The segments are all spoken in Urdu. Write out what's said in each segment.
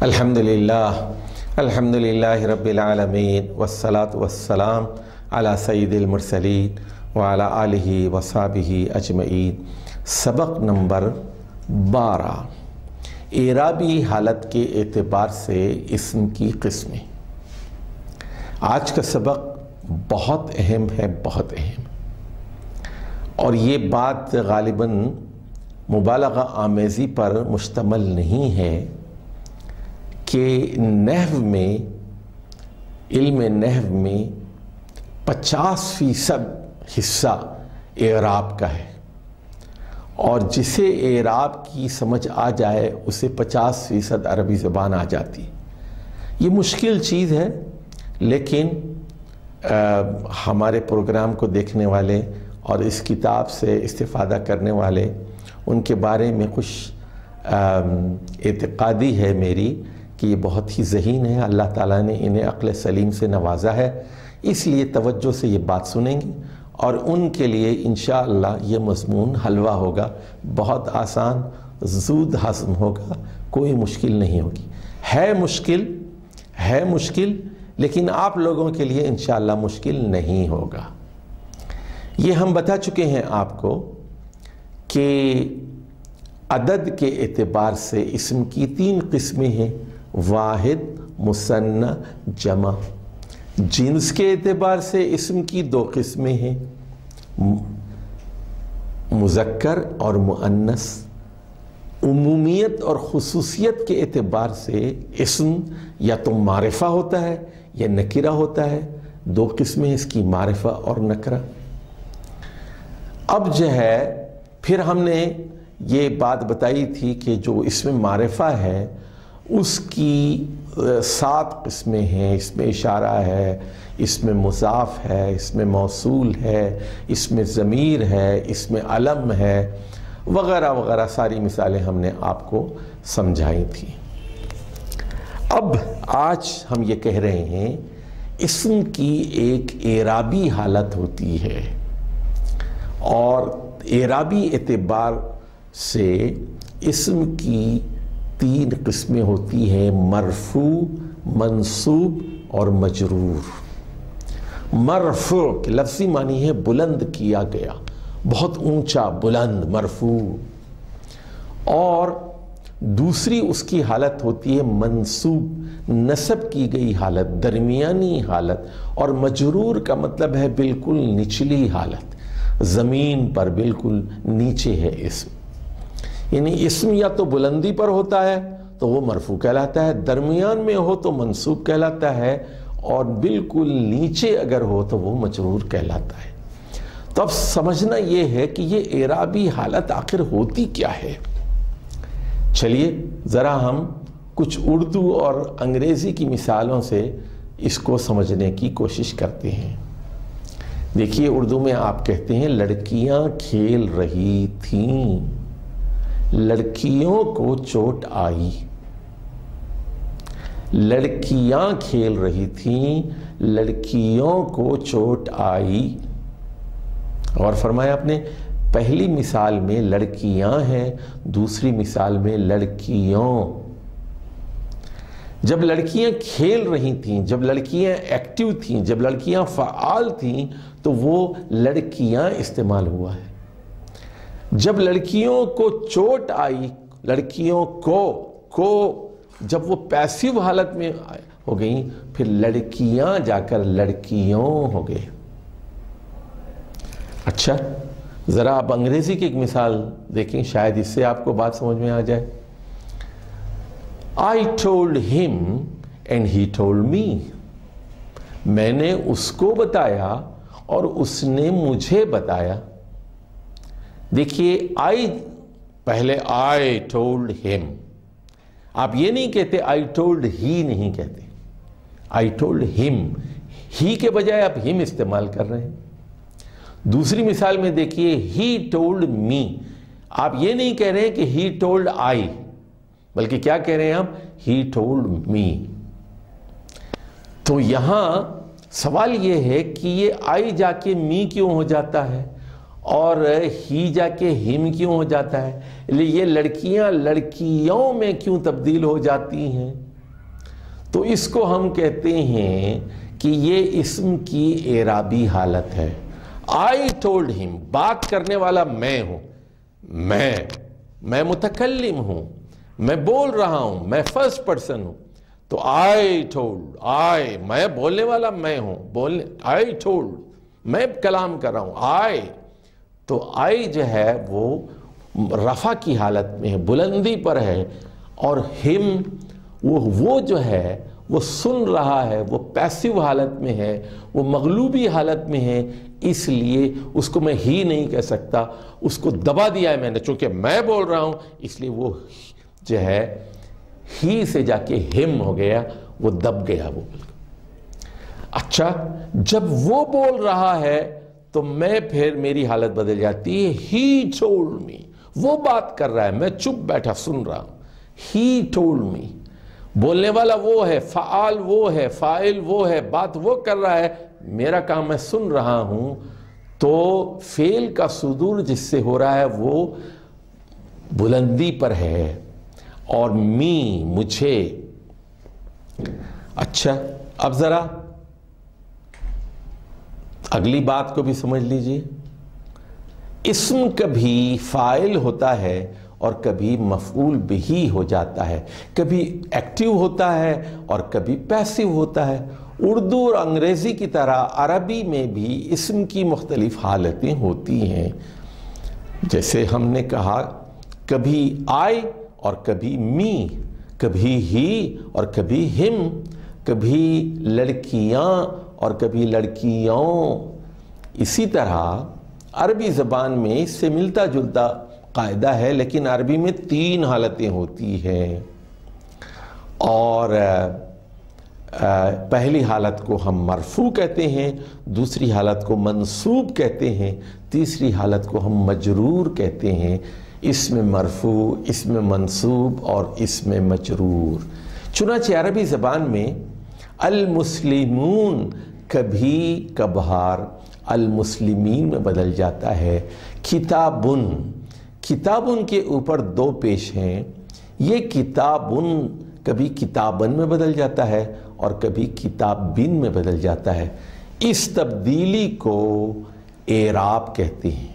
अल्हम्दुलिल्लाह रब्बिल आलमीन वस्सलातु वस्सलाम अला सय्यिदिल मुरसलीन व अला आलिहि व सहबिहि अजमईन। सबक नंबर 12, एराबी हालत के एतबार से इस्म की किस्में। आज का सबक बहुत अहम है, बहुत अहम, और ये बात गालिबन मुबालगा आमेज़ी पर मुश्तमल नहीं है कि नहव में, इल्म नहव में 50% हिस्सा एराब का है, और जिसे एराब की समझ आ जाए उसे 50% अरबी ज़बान आ जाती है। ये मुश्किल चीज़ है, लेकिन हमारे प्रोग्राम को देखने वाले और इस किताब से इस्तिफ़ादा करने वाले, उनके बारे में कुछ एतक़ादी है मेरी कि ये बहुत ही ज़हीन है। अल्लाह ताला ने इन्हें अक़्ल सलीम से नवाजा है, इसलिए तवज्जो से ये बात सुनेंगे और उनके लिए इंशाअल्लाह ये मज़मून हलवा होगा, बहुत आसान, ज़ूद हज़म होगा, कोई मुश्किल नहीं होगी। है मुश्किल, लेकिन आप लोगों के लिए इंशाअल्लाह मुश्किल नहीं होगा। ये हम बता चुके हैं आपको कि अदद के एतबार से इस्म की 3 किस्में हैं, वाहिद, मुसन्ना, जमा। जिन्स के एतबार से इस्म की 2 किस्में हैं, मुज़क्कर और मुअन्नस। उमूमियत और खुसूसियत के एतबार से इस्म या तो मारिफा होता है या नकिरा होता है। 2 किस्में इसकी, मारिफा और नकरा। अब जो है, फिर हमने ये बात बताई थी कि जो इसमें मारिफा है उसकी 7 किस्में हैं। इसमें इशारा है, इसमें मुज़ाफ है, इसमें मौसूल है, इसमें ज़मीर है, इसमें अलम है, वगैरह वगैरह सारी मिसालें हमने आपको समझाई थी। अब आज हम ये कह रहे हैं, इस्म की एक एराबी हालत होती है, और एराबी एतबार से इस्म की 3 किस्में होती हैं, मरफू, मंसूब और मजरूर। मरफू के लफ्ज़ी मानी है बुलंद किया गया, बहुत ऊंचा, बुलंद, मरफू। और दूसरी उसकी हालत होती है मंसूब, नसब की गई हालत, दरमियानी हालत। और मजरूर का मतलब है बिल्कुल निचली हालत, ज़मीन पर बिल्कुल नीचे है इस्म। यानी इस्म या तो बुलंदी पर होता है तो वो मरफू कहलाता है, दरमियान में हो तो मंसूब कहलाता है, और बिल्कुल नीचे अगर हो तो वो मजरूर कहलाता है। तो अब समझना ये है कि ये एराबी हालत आखिर होती क्या है। चलिए ज़रा हम कुछ उर्दू और अंग्रेज़ी की मिसालों से इसको समझने की कोशिश करते हैं। देखिए, उर्दू में आप कहते हैं, लड़कियां खेल रही थीं, लड़कियों को चोट आई। लड़कियां खेल रही थीं, लड़कियों को चोट आई। और फरमाया आपने, पहली मिसाल में लड़कियां हैं, दूसरी मिसाल में लड़कियों। जब लड़कियां खेल रही थीं, जब लड़कियां एक्टिव थीं, जब लड़कियां फ़आल थीं, तो वो लड़कियां इस्तेमाल हुआ है। जब लड़कियों को चोट आई, लड़कियों को जब वो पैसिव हालत में हो गई, फिर लड़कियां जाकर लड़कियों हो गए। अच्छा, ज़रा आप अंग्रेज़ी की एक मिसाल देखें, शायद इससे आपको बात समझ में आ जाए। I told him and he told me. मैंने उसको बताया और उसने मुझे बताया। देखिए, पहले I told him, आप ये नहीं कहते I told he, नहीं कहते, I told him। he के बजाय आप him इस्तेमाल कर रहे हैं। दूसरी मिसाल में देखिए, he told me, आप ये नहीं कह रहे हैं कि he told I, बल्कि क्या कह रहे हैं आप, he told me। तो यहां सवाल ये है कि ये I जाके me क्यों हो जाता है और ही जाके हिम क्यों हो जाता है? ये लड़कियां लड़कियों में क्यों तब्दील हो जाती हैं? تو اس کو ہم کہتے ہیں کہ یہ اسم کی اعرابی حالت ہے. I told him، بات کرنے والا میں ہوں، میں متکلم ہوں، میں بول رہا ہوں، میں فرسٹ پرسن ہوں. تو I told، میں بولنے والا میں ہوں، I told، میں کلام کر رہا ہوں. تو I جو ہے وہ رفع کی حالت میں ہے، بلندی پر ہے، اور him وہ جو ہے وہ سن رہا ہے، وہ پیسیو حالت میں ہے، وہ مغلوبی حالت میں ہے. اس لیے اس کو میں ہی نہیں کہہ سکتا، اس کو دبا دیا ہے میں نے، چونکہ میں بول رہا ہوں اس لیے وہ جو ہے ہی سے جا کے ہم ہو گیا، وہ دب گیا وہ بالکل. اچھا، جب وہ بول رہا ہے تو میں پھر میری حالت بدل جاتی ہے. ہی ٹولڈ می، وہ بات کر رہا ہے، میں چپ بیٹھا سن رہا ہوں. ہی ٹولڈ می، بولنے والا وہ ہے، فعال وہ ہے، فاعل وہ ہے، بات وہ کر رہا ہے، میرا کام میں سن رہا ہوں. تو فعل کا صدور جس سے ہو رہا ہے وہ بلندی پر ہے، اور مجھے. اچھا، اب ذرا اگلی بات کو بھی سمجھ لیجئے. اسم کبھی فاعل ہوتا ہے اور کبھی مفعول بہی ہو جاتا ہے، کبھی ایکٹیو ہوتا ہے اور کبھی پیسیو ہوتا ہے. اردو اور انگریزی کی طرح عربی میں بھی اسم کی مختلف حالتیں ہوتی ہیں. جیسے ہم نے کہا کبھی آئی اور کبھی می، کبھی ہی اور کبھی ہم، کبھی لڑکیاں اور کبھی لڑکیوں. اسی طرح عربی زبان میں اس سے ملتا جلتا قاعدہ ہے، لیکن عربی میں 3 حالتیں ہوتی ہیں. اور پہلی حالت کو ہم مرفوع کہتے ہیں، دوسری حالت کو منصوب کہتے ہیں، تیسری حالت کو ہم مجرور کہتے ہیں. اسم مرفوع، اسم منصوب اور اسم مجرور. چنانچہ عربی زبان میں المسلمون کبھی کبھار المسلمین میں بدل جاتا ہے. کتابن کے اوپر 2 پیش ہیں. یہ کتابن کبھی کتابن میں بدل جاتا ہے اور کبھی کتابن میں بدل جاتا ہے. اس تبدیلی کو اعراب کہتے ہیں.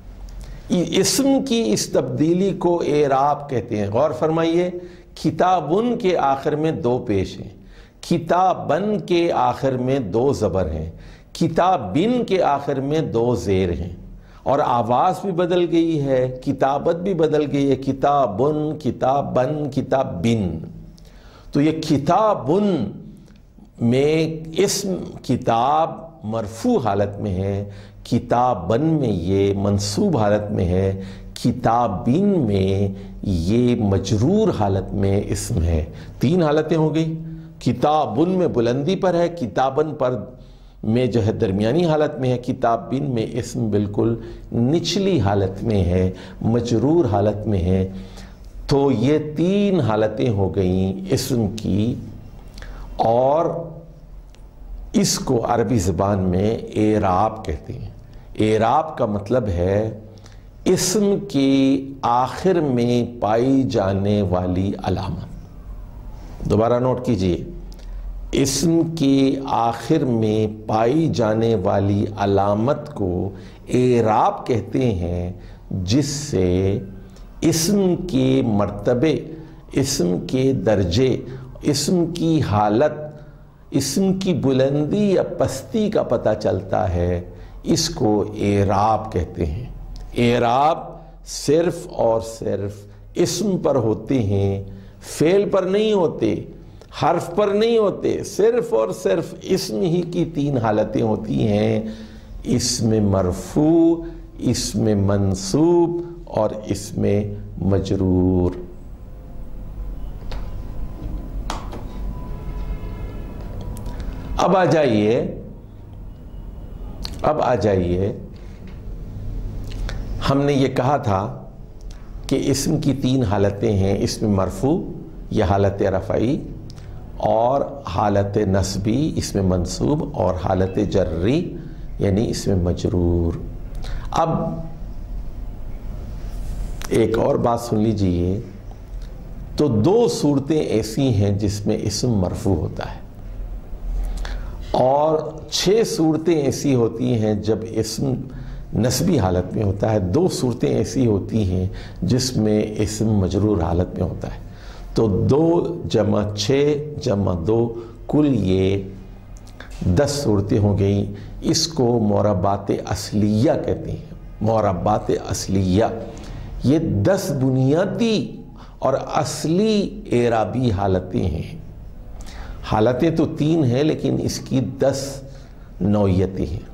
اسم کی اس تبدیلی کو اعراب کہتے ہیں. غور فرمائیے، کتابن کے آخر میں 2 پیش ہیں، کتابن کے آخر میں 2 زبر ہیں، کتابن کے آخر میں 2 زیر ہیں، اور آواز بھی بدل گئی ہے، کتابت بھی بدل گئی ہے، کتابن، کتابن، کتابن. تو یہ کتابن میں اسم کتاب مرفوع حالت میں ہے، کتابن میں یہ منصوب حالت میں ہے، کتابن میں یہ مجرور حالت میں اسم ہے. 3 حالتیں ہو گئی. کتابن میں بلندی پر ہے، کتابن پر میں جو ہے درمیانی حالت میں ہے، کتابن میں اسم بالکل نچلی حالت میں ہے، مجرور حالت میں ہے. تو یہ 3 حالتیں ہو گئیں اسم کی، اور اس کو عربی زبان میں اعراب کہتے ہیں. اعراب کا مطلب ہے اسم کے آخر میں پائی جانے والی علامت. دوبارہ نوٹ کیجئے، اسم کے آخر میں پائی جانے والی علامت کو اعراب کہتے ہیں، جس سے اسم کے مرتبے، اسم کے درجے، اسم کی حالت، اسم کی بلندی یا پستی کا پتہ چلتا ہے. اس کو اعراب کہتے ہیں. اعراب صرف اور صرف اسم پر ہوتے ہیں، فعل پر نہیں ہوتے، حرف پر نہیں ہوتے. صرف اور صرف اسم ہی کی 3 حالتیں ہوتی ہیں: اسم مرفوع، اسم منصوب اور اسم مجرور. اب آ جائیے ہم نے یہ کہا تھا کہ اسم کی 3 حالتیں ہیں: اسم مرفوع یا حالت رفعی، اور حالت نصبی اسم منصوب، اور حالت جری یعنی اسم مجرور. اب ایک اور بات سن لیجئے تو دو صورتیں ایسی ہیں جس میں اسم مرفوع ہوتا ہے، اور 6 صورتیں ایسی ہوتی ہیں جب اسم نسبی حالت میں ہوتا ہے، 2 صورتیں ایسی ہوتی ہیں جس میں اسم مجرور حالت میں ہوتا ہے۔ تو 2 جمع 6 جمع 2 کل یہ 10 صورتیں ہو گئیں۔ اس کو معربات اصلیہ کہتے ہیں۔ معربات اصلیہ یہ 10 بنیادی اور اصلی اعرابی حالتیں ہیں۔ حالتیں تو 3 ہیں لیکن اس کی 10 نوعیتیں ہیں۔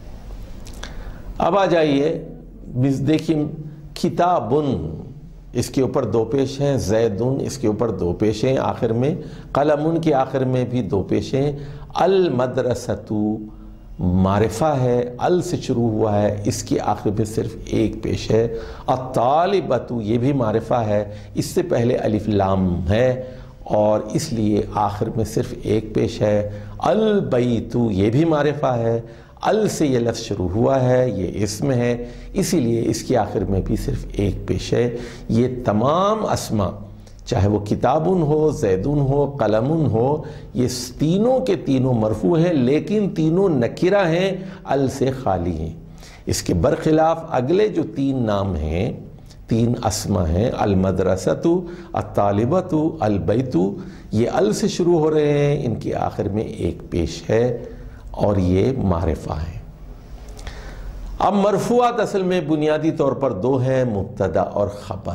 اب آ جائیے، دیکھیں، کتابن اس کے اوپر 2 پیش ہیں، زیدن اس کے اوپر 2 پیش ہیں آخر میں، قلمن کے آخر میں بھی 2 پیش ہیں، المدرسۃ معرفہ ہے، ال سے شروع ہوا ہے، اس کے آخر میں صرف 1 پیش ہے، الطالبۃ یہ بھی معرفہ ہے، اس سے پہلے الف لام ہے اور اس لیے آخر میں صرف 1 پیش ہے، البیت یہ بھی معرفہ ہے، ال سے یہ لفظ شروع ہوا ہے، یہ اسم ہے، اسی لیے اس کے آخر میں بھی صرف 1 پیش ہے۔ یہ تمام اسما، چاہے وہ کتابن ہو، زیدن ہو، قلمن ہو، یہ تینوں کے تینوں مرفوع ہیں، لیکن تینوں نکرہ ہیں، ال سے خالی ہیں۔ اس کے برخلاف اگلے جو 3 نام ہیں، 3 اسما ہیں، المدرسۃ، الطالبۃ، البیت، یہ ال سے شروع ہو رہے ہیں، ان کے آخر میں 1 پیش ہے اور یہ معرفہ ہیں۔ اب مرفوعات اصل میں بنیادی طور پر 2 ہیں، مبتدا اور خبر۔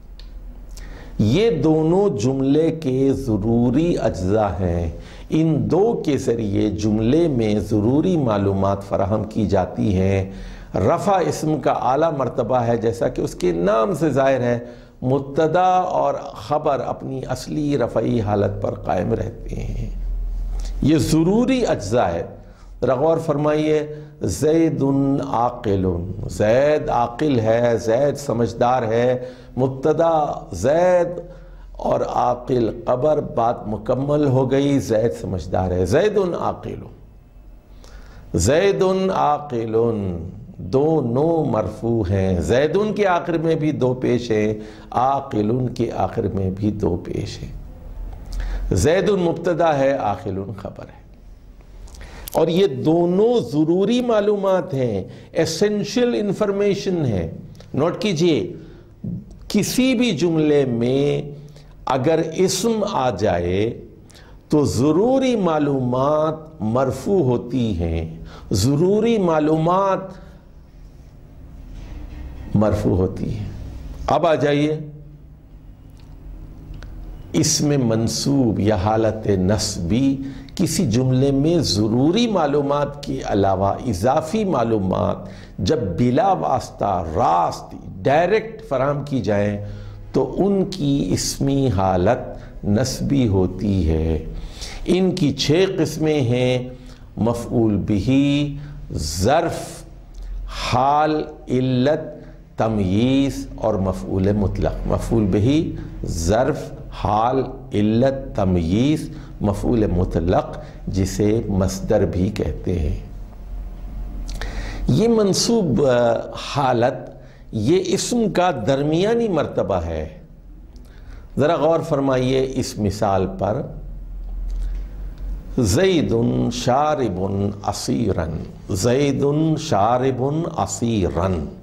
یہ دونوں جملے کے ضروری اجزاء ہیں، ان 2 کے ذریعے جملے میں ضروری معلومات فراہم کی جاتی ہیں۔ رفع اسم کا اعلیٰ مرتبہ ہے، جیسا کہ اس کے نام سے ظاہر ہے، مبتدا اور خبر اپنی اصلی رفعی حالت پر قائم رہتے ہیں۔ یہ ضروری اجزاء ہے۔ ذرا غور فرمائیے، زید عاقل، زید عاقل ہے، زید سمجھدار ہے، مبتدا زید اور عاقل خبر، بات مکمل ہو گئی، زید سمجھدار ہے، زید عاقل، زید عاقل، دونوں مرفوع ہیں، زیدن کے آخر میں بھی 2 پیش ہیں، عاقل کے آخر میں بھی 2 پیش ہیں۔ زید مبتدا ہے، عاقل خبر ہے، اور یہ دونوں ضروری معلومات ہیں، ایسنشل انفارمیشن ہے۔ نوٹ کیجئے، کسی بھی جملے میں اگر اسم آ جائے تو ضروری معلومات مرفوع ہوتی ہیں، ضروری معلومات مرفوع ہوتی ہیں۔ اب آ جائیے، اسم منصوب یا حالت نصبی کسی جملے میں ضروری معلومات کے علاوہ اضافی معلومات جب بلا واسطہ راست ڈائریکٹ فراہم کی جائیں تو ان کی اسمی حالت نصبی ہوتی ہے۔ ان کی 6 قسمیں ہیں، مفعول بہ، ظرف، حال، علت، تمییز اور مفعول مطلق۔ مفعول بہ، ظرف، حال، علت، تمییز، مفعول مطلق، جسے مصدر بھی کہتے ہیں۔ یہ منصوب حالت یہ اسم کا درمیانی مرتبہ ہے۔ ذرا غور فرمائیے اس مثال پر، زید شارب عصیرا، زید شارب عصیرا،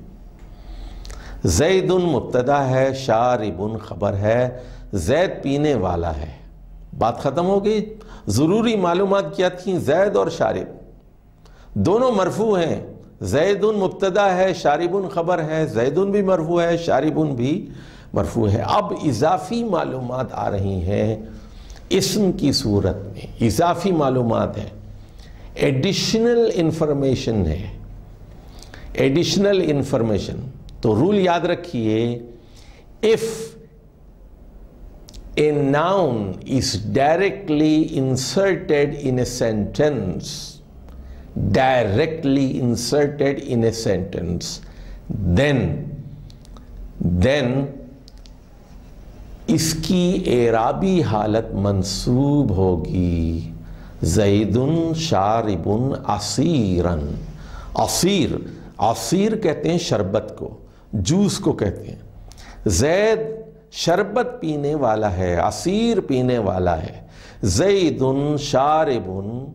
زید مبتدا ہے، شارب خبر ہے، زید پینے والا ہے۔ بات ختم ہو گئی۔ ضروری معلومات کیا تھیں؟ زید اور شارب دونوں مرفوع ہیں، زید مبتدا ہے، شارب خبر ہے، زید بھی مرفوع ہے، شارب بھی مرفوع ہے۔ اب اضافی معلومات آ رہی ہیں اسم کی صورت میں، اضافی معلومات ہیں، ایڈیشنل انفارمیشن ہے، ایڈیشنل انفارمیشن۔ تو رول یاد رکھیے، if a noun is directly inserted in a sentence, directly inserted in a sentence, then اس کی اعرابی حالت منصوب ہوگی۔ زید شارب عصیرا، عصیر، عصیر کہتے ہیں شربت کو، جوس کو کہتے ہیں۔ زید شربت پینے والا ہے، عصیر پینے والا ہے۔ زید شارب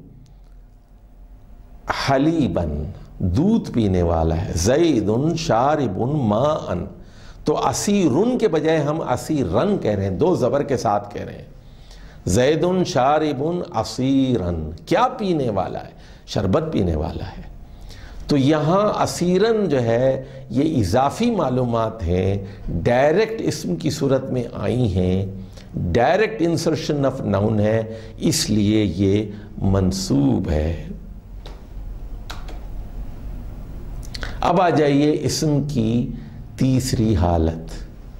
حلیبا، دودھ پینے والا ہے۔ زید شارب ماء، تو عصیرن کے بجائے ہم عصیرن کہہ رہے ہیں، دو زبر کے ساتھ کہہ رہے ہیں۔ زید شارب عصیرن، کیا پینے والا ہے؟ شربت پینے والا ہے۔ تو یہاں عصیرن جو ہے یہ اضافی معلومات ہیں، ڈائریکٹ اسم کی صورت میں آئی ہیں، ڈائریکٹ انسرشن آف ناؤن ہے، اس لیے یہ منصوب ہے۔ اب آ جائیے اسم کی تیسری حالت،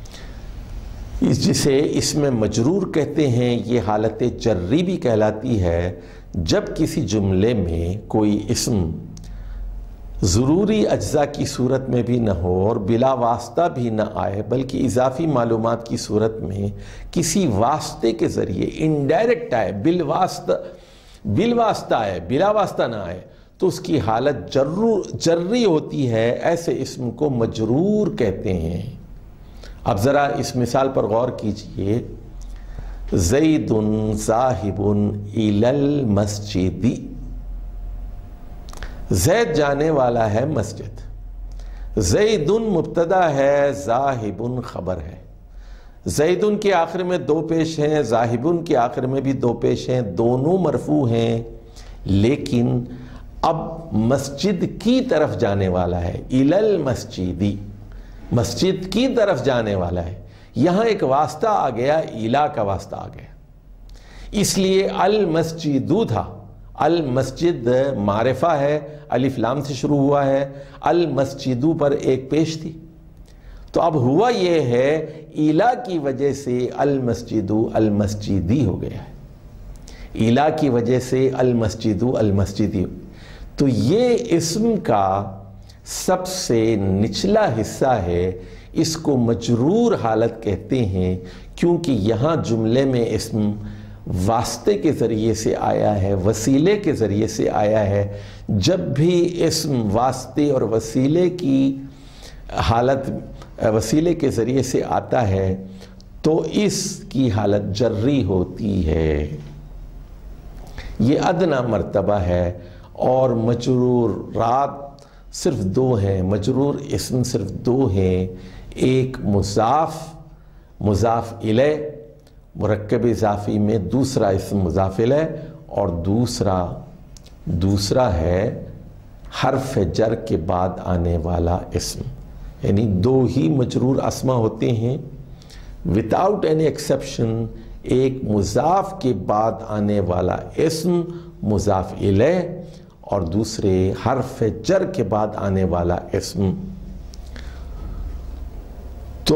جسے اسم مجرور کہتے ہیں۔ یہ حالت جری بھی کہلاتی ہے، جب کسی جملے میں کوئی اسم ضروری اجزاء کی صورت میں بھی نہ ہو اور بلا واسطہ بھی نہ آئے، بلکہ اضافی معلومات کی صورت میں کسی واسطے کے ذریعے انڈائریکٹ آئے، بالواسطہ آئے، بلا واسطہ نہ آئے، تو اس کی حالت جری ہوتی ہے۔ ایسے اسم کو مجرور کہتے ہیں۔ اب ذرا اس مثال پر غور کیجئے، زید ذاہب الی المسجد، زید جانے والا ہے مسجد۔ زید مبتدا ہے، ذاہب خبر ہے۔ زید کے آخر میں دو پیش ہیں، ذاہب کے آخر میں بھی دو پیش ہیں، دونوں مرفوع ہیں، لیکن اب مسجد کی طرف جانے والا ہے، الی المسجد، مسجد کی طرف جانے والا ہے۔ یہاں ایک واسطہ آ گیا، الی کا واسطہ آ گیا، اس لیے المسجد تھا۔ المسجد معرفہ ہے، الف لام سے شروع ہوا ہے، المسجد پر ایک پیش تھی، تو اب ہوا یہ ہے الی کی وجہ سے المسجد المسجدی ہو گیا ہے، الی کی وجہ سے المسجد المسجدی۔ تو یہ اسم کا سب سے نچلا حصہ ہے، اس کو مجرور حالت کہتے ہیں، کیونکہ یہاں جملے میں اسم واسطے کے ذریعے سے آیا ہے، وسیلے کے ذریعے سے آیا ہے۔ جب بھی اسم واسطے اور وسیلے کی حالت، وسیلے کے ذریعے سے آتا ہے تو اس کی حالت جری ہوتی ہے۔ یہ ادنا مرتبہ ہے، اور مجرورات صرف دو ہیں، مجرور اسم صرف دو ہیں، ایک مضاف الیہ مرکب اضافی میں، دوسرا اسم مضاف الیہ، اور دوسرا ہے حرف جر کے بعد آنے والا اسم۔ یعنی دو ہی مجرور اسما ہوتے ہیں without any exception، ایک مضاف کے بعد آنے والا اسم مضاف الیہ، اور دوسرے حرف جر کے بعد آنے والا اسم۔ تو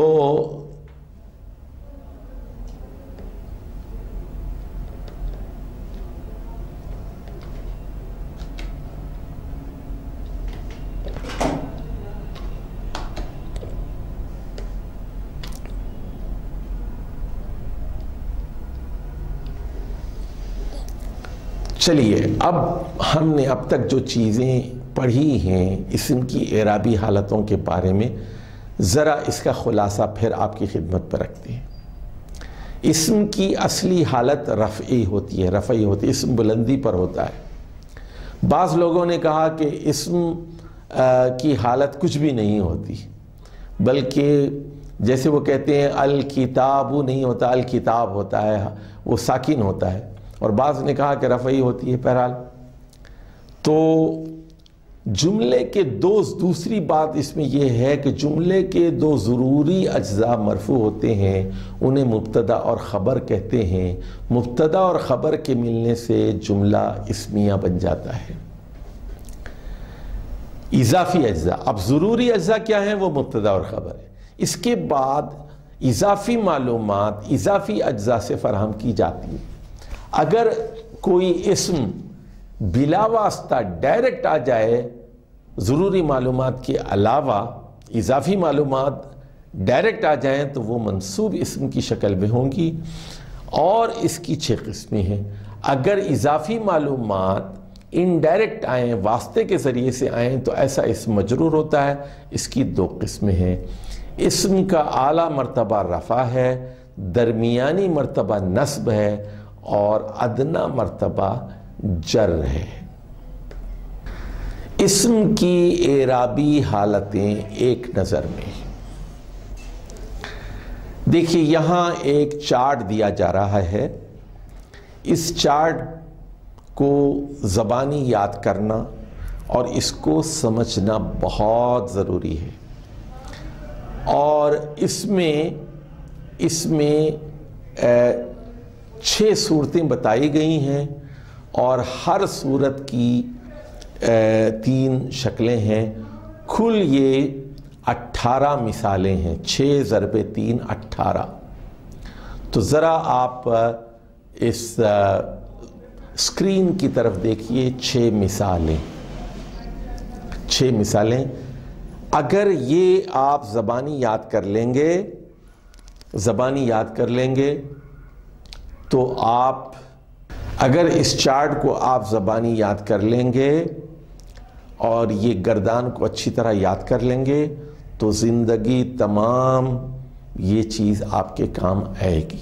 چلیے، اب ہم نے اب تک جو چیزیں پڑھی ہیں اسم کی اعرابی حالتوں کے بارے میں، ذرا اس کا خلاصہ پھر آپ کی خدمت پر رکھتے ہیں۔ اسم کی اصلی حالت رفعی ہوتی ہے، اسم بلندی پر ہوتا ہے۔ بعض لوگوں نے کہا کہ اسم کی حالت کچھ بھی نہیں ہوتی، بلکہ جیسے وہ کہتے ہیں الکتاب نہیں ہوتا، الکتاب ہوتا ہے، وہ ساکن ہوتا ہے، اور بعض نے کہا کہ رفعی ہوتی ہے۔ بہرحال تو جملے کے دوسری بات اس میں یہ ہے کہ جملے کے دو ضروری اجزاء مرفوع ہوتے ہیں، انہیں مبتدا اور خبر کہتے ہیں۔ مبتدا اور خبر کے ملنے سے جملہ اسمیہ بن جاتا ہے۔ اضافی اجزاء، اب ضروری اجزاء کیا ہیں؟ وہ مبتدا اور خبر ہے۔ اس کے بعد اضافی معلومات اضافی اجزاء سے فراہم کی جاتی ہیں۔ اگر کوئی اسم بلا واسطہ ڈائریکٹ آ جائے، ضروری معلومات کے علاوہ اضافی معلومات ڈائریکٹ آ جائیں، تو وہ منصوب اسم کی شکل میں ہوں گی، اور اس کی 6 قسمیں ہیں۔ اگر اضافی معلومات انڈائریکٹ آئیں، واسطے کے ذریعے سے آئیں، تو ایسا اسم مجرور ہوتا ہے۔ اس کی 2 قسمیں ہیں، اسم کا اعلیٰ مرتبہ رفع ہے، درمیانی مرتبہ نصب ہے اور ادنا مرتبہ جر ہے۔ اسم کی اعرابی حالتیں ایک نظر میں دیکھیے، یہاں ایک چارٹ دیا جا رہا ہے۔ اس چارٹ کو زبانی یاد کرنا اور اس کو سمجھنا بہت ضروری ہے، اور اس میں 6 صورتیں بتائی گئی ہیں اور ہر صورت کی 3 شکلیں ہیں۔ کل یہ 18 مثالیں ہیں، 6 ضرب 3 18۔ تو ذرا آپ اس اسکرین کی طرف دیکھیے، 6 مثالیں۔ اگر یہ آپ زبانی یاد کر لیں گے تو اگر اس چارٹ کو آپ زبانی یاد کر لیں گے اور یہ گردان کو اچھی طرح یاد کر لیں گے تو زندگی تمام یہ چیز آپ کے کام آئے گی۔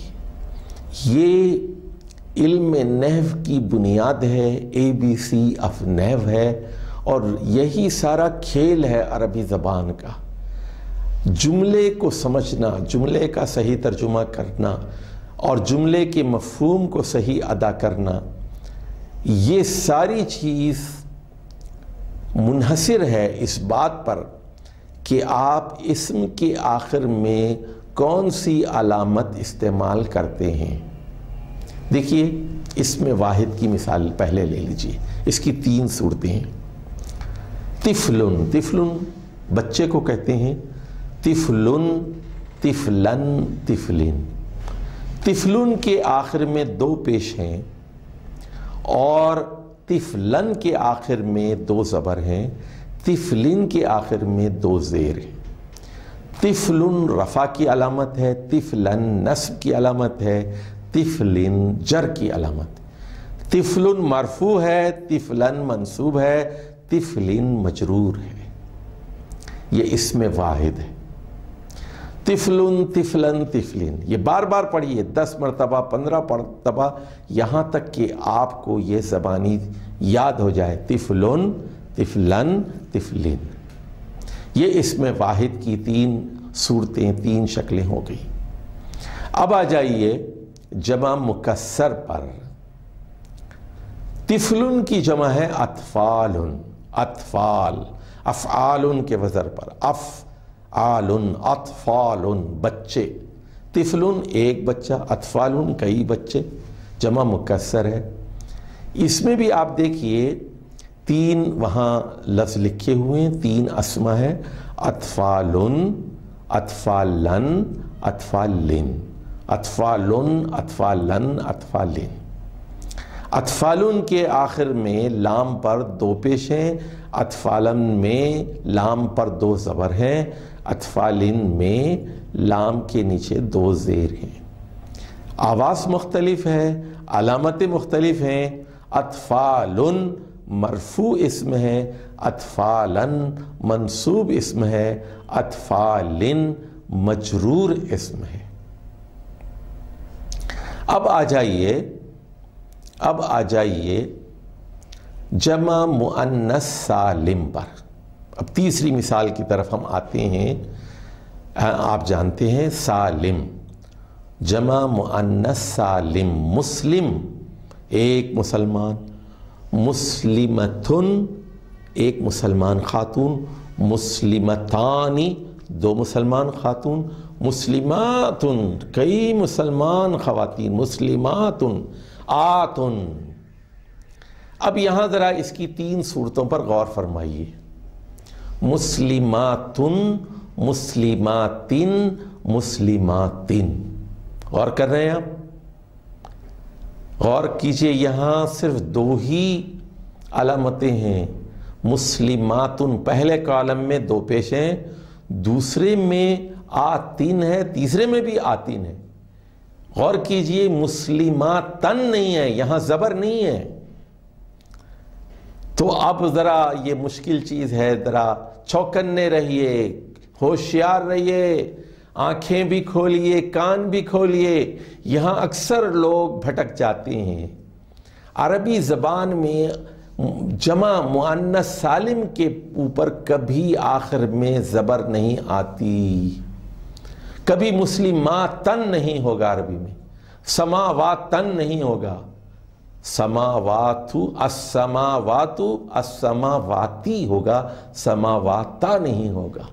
یہ علم نحو کی بنیاد ہے، ABC آف نحو ہے، اور یہی سارا کھیل ہے عربی زبان کا۔ جملے کو سمجھنا، جملے کا صحیح ترجمہ کرنا اور جملے کے مفہوم کو صحیح ادا کرنا، یہ ساری چیز منحصر ہے اس بات پر کہ آپ اسم کے آخر میں کون سی علامت استعمال کرتے ہیں۔ دیکھیے، اسم واحد کی مثال پہلے لے لیجئے، اس کی 3 صورتیں ہیں۔ طفلن، طفلن بچے کو کہتے ہیں، طفلن، طفلن، طفلن۔ طفلن کے آخر میں 2 پیش ہیں اور طفلن کے آخر میں 2 زبر ہیں، طفلن کے آخر میں 2 زیر ہیں۔ طفلن رفع کی علامت ہے، طفلن نصب کی علامت ہے، طفلن جر کی علامت۔ طفلن مرفوع ہے، طفلن منصوب ہے، طفلن مجرور ہے۔ یہ اسم واحد ہے۔ طفلن، طفلن، طفلن، یہ بار بار پڑھیے، 10 مرتبہ 15 مرتبہ، یہاں تک کہ آپ کو یہ زبانی یاد ہو جائے۔ طفلن، طفلن، طفلن۔ یہ اسم واحد کی 3 صورتیں، 3 شکلیں ہو گئی۔ اب آ جائیے جمع مکسر پر۔ طفلن کی جمع ہے اطفالن، اطفال، افعالن کے وزن پر، افعالن، اطفالن، بچے۔ طفلن ایک بچہ، اطفالن کئی بچے، جمع مکسر ہے۔ اس میں بھی آپ دیکھیے 3 وہاں لفظ لکھے ہوئے ہیں، 3 اسما ہے، اطفالن، اطفالن، اطفالن، اطفالن، اطفالن، اطفالن۔ اطفالن کے آخر میں لام پر 2 پیش ہیں، اطفالن میں لام پر 2 زبر ہیں، اطفالن میں لام کے نیچے 2 زیر ہیں۔ آواز مختلف ہے، علامتیں مختلف ہیں۔ اطفالن مرفوع اسم ہے، اطفالن منصوب اسم ہے، اطفالن مجرور اسم ہے۔ اب آ جائیے جمع مؤنث سالم پر۔ اب تیسری مثال کی طرف ہم آتے ہیں۔ آپ جانتے ہیں سالم، جمع مؤنث سالم، مسلم ایک مسلمان، مسلمتن ایک مسلمان خاتون، مسلمتانی 2 مسلمان خاتون، مسلماتن کئی مسلمان خواتین، مسلماتن، آتن۔ اب یہاں ذرا اس کی 3 صورتوں پر غور فرمائیے۔ مسلماتن، مسلماتن، مسلماتن۔ غور کر رہے ہیں آپ؟ غور کیجئے، یہاں صرف 2 ہی علامتیں ہیں۔ مسلماتن پہلے کالم میں 2 پیش ہیں، دوسرے میں آتین ہے، تیسرے میں بھی آتین ہے۔ غور کیجئے، مسلماتن نہیں ہے، یہاں زبر نہیں ہے۔ تو اب ذرا یہ مشکل چیز ہے، ذرا چوکنے رہیے، ہوشیار رہیے، آنکھیں بھی کھولیے، کان بھی کھولیے۔ یہاں اکثر لوگ بھٹک جاتے ہیں۔ عربی زبان میں جمع مؤنث سالم کے اوپر کبھی آخر میں زبر نہیں آتی، کبھی مسلماتن نہیں ہوگا، عربی میں سماواتن نہیں ہوگا، سماواتو السماواتو السماواتی ہوگا، سماواتا نہیں ہوگا۔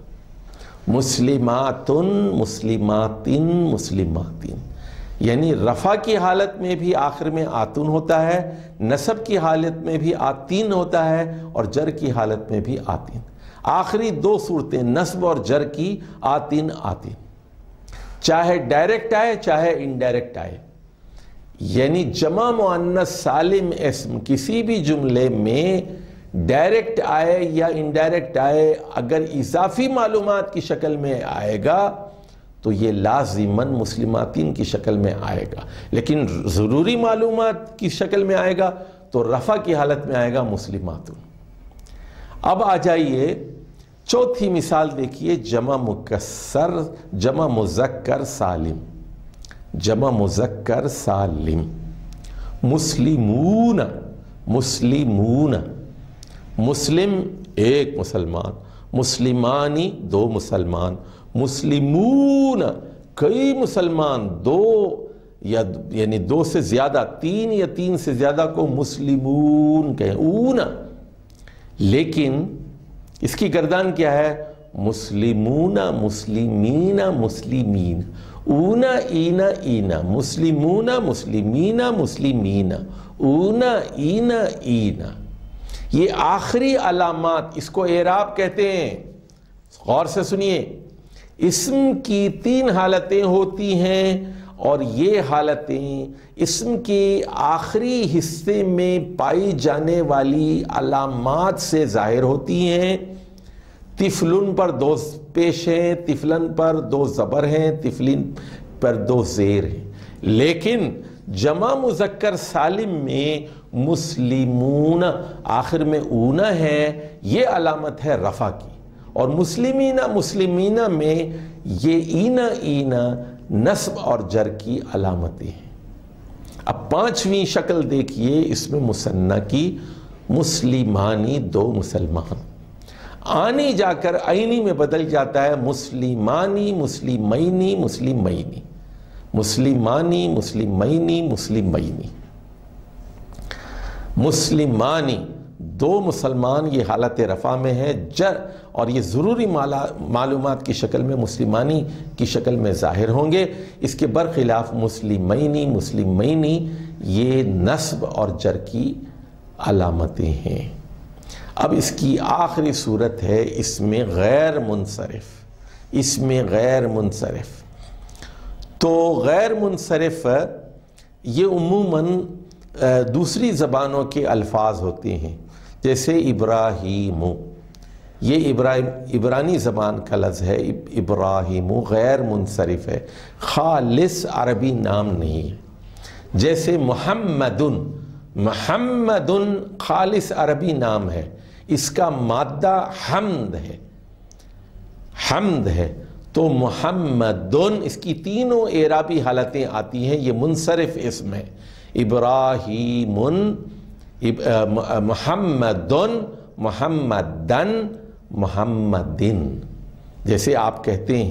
مسلماتن مسلماتن مسلماتن، یعنی رفع کی حالت میں بھی آخر میں آتن ہوتا ہے، نصب کی حالت میں بھی آتین ہوتا ہے، اور جر کی حالت میں بھی آتین۔ آخری دو صورتیں نصب اور جر کی آتین آتین، چاہے ڈائریکٹ آئے چاہے انڈائریکٹ آئے، یعنی جمع مؤنث سالم اسم کسی بھی جملے میں ڈائریکٹ آئے یا انڈائریکٹ آئے، اگر اضافی معلومات کی شکل میں آئے گا تو یہ لازماً مسلماتین کی شکل میں آئے گا، لیکن ضروری معلومات کی شکل میں آئے گا تو رفع کی حالت میں آئے گا مسلماتن۔ اب آ جائیے چوتھی مثال دیکھیے، جمع مکسر، جمع مذکر سالم، جمع مذکر سالم، مسلمون، مسلمون، مسلم ایک مسلمان، مسلمانی دو مسلمان، مسلمون کئی مسلمان، دو یعنی دو سے زیادہ، تین یا تین سے زیادہ کو مسلمون کہیں، اون، لیکن اس کی گردان کیا ہے؟ مسلمون، مسلمین، مسلمین، اونا اینا اینا، مسلمون، مسلمین، مسلمین، اونا اینا اینا۔ یہ آخری علامات، اس کو اعراب کہتے ہیں۔ غور سے سنیے، اسم کی تین حالتیں ہوتی ہیں، اور یہ حالتیں اسم کے آخری حصے میں پائی جانے والی علامات سے ظاہر ہوتی ہیں۔ طفلن پر دو پیش ہیں، طفلن پر دو زبر ہیں، طفلن پر دو زیر ہیں، لیکن جمع مذکر سالم میں مسلمون آخر میں اونا ہے، یہ علامت ہے رفع کی، اور مسلمینہ مسلمینہ میں یہ اینا اینا نصب اور جر کی علامتیں ہیں۔ اب پانچویں شکل دیکھیے اس میں مثنیٰ کی، مسلمانی دو مسلمان، آنی جا کر عینی میں بدل جاتا ہے، مسلمانی مسلمینی مسلمینی، مسلمانی مسلمینی مسلمینی، مسلمانی دو مسلمان، یہ حالت رفع میں ہے، جر اور یہ ضروری معلومات کی شکل میں مسلمانی کی شکل میں ظاہر ہوں گے۔ اس کے برخلاف مسلمینی مسلمینی یہ نصب اور جر کی علامتیں ہیں۔ اب اس کی آخری صورت ہے اس میں غیر منصرف، اس میں غیر منصرف۔ تو غیر منصرف یہ عموماً دوسری زبانوں کے الفاظ ہوتے ہیں، جیسے ابراہیم، یہ عبرانی زبان کا لفظ ہے، ابراہیم غیر منصرف ہے، خالص عربی نام نہیں ہے۔ جیسے محمدن، محمدن خالص عربی نام ہے، اس کا مادہ حمد ہے، حمد ہے، تو محمدن اس کی تینوں اعرابی حالتیں آتی ہیں، یہ منصرف اسم ہے، ابراہیم، محمدن، محمدن، محمدن۔ جیسے آپ کہتے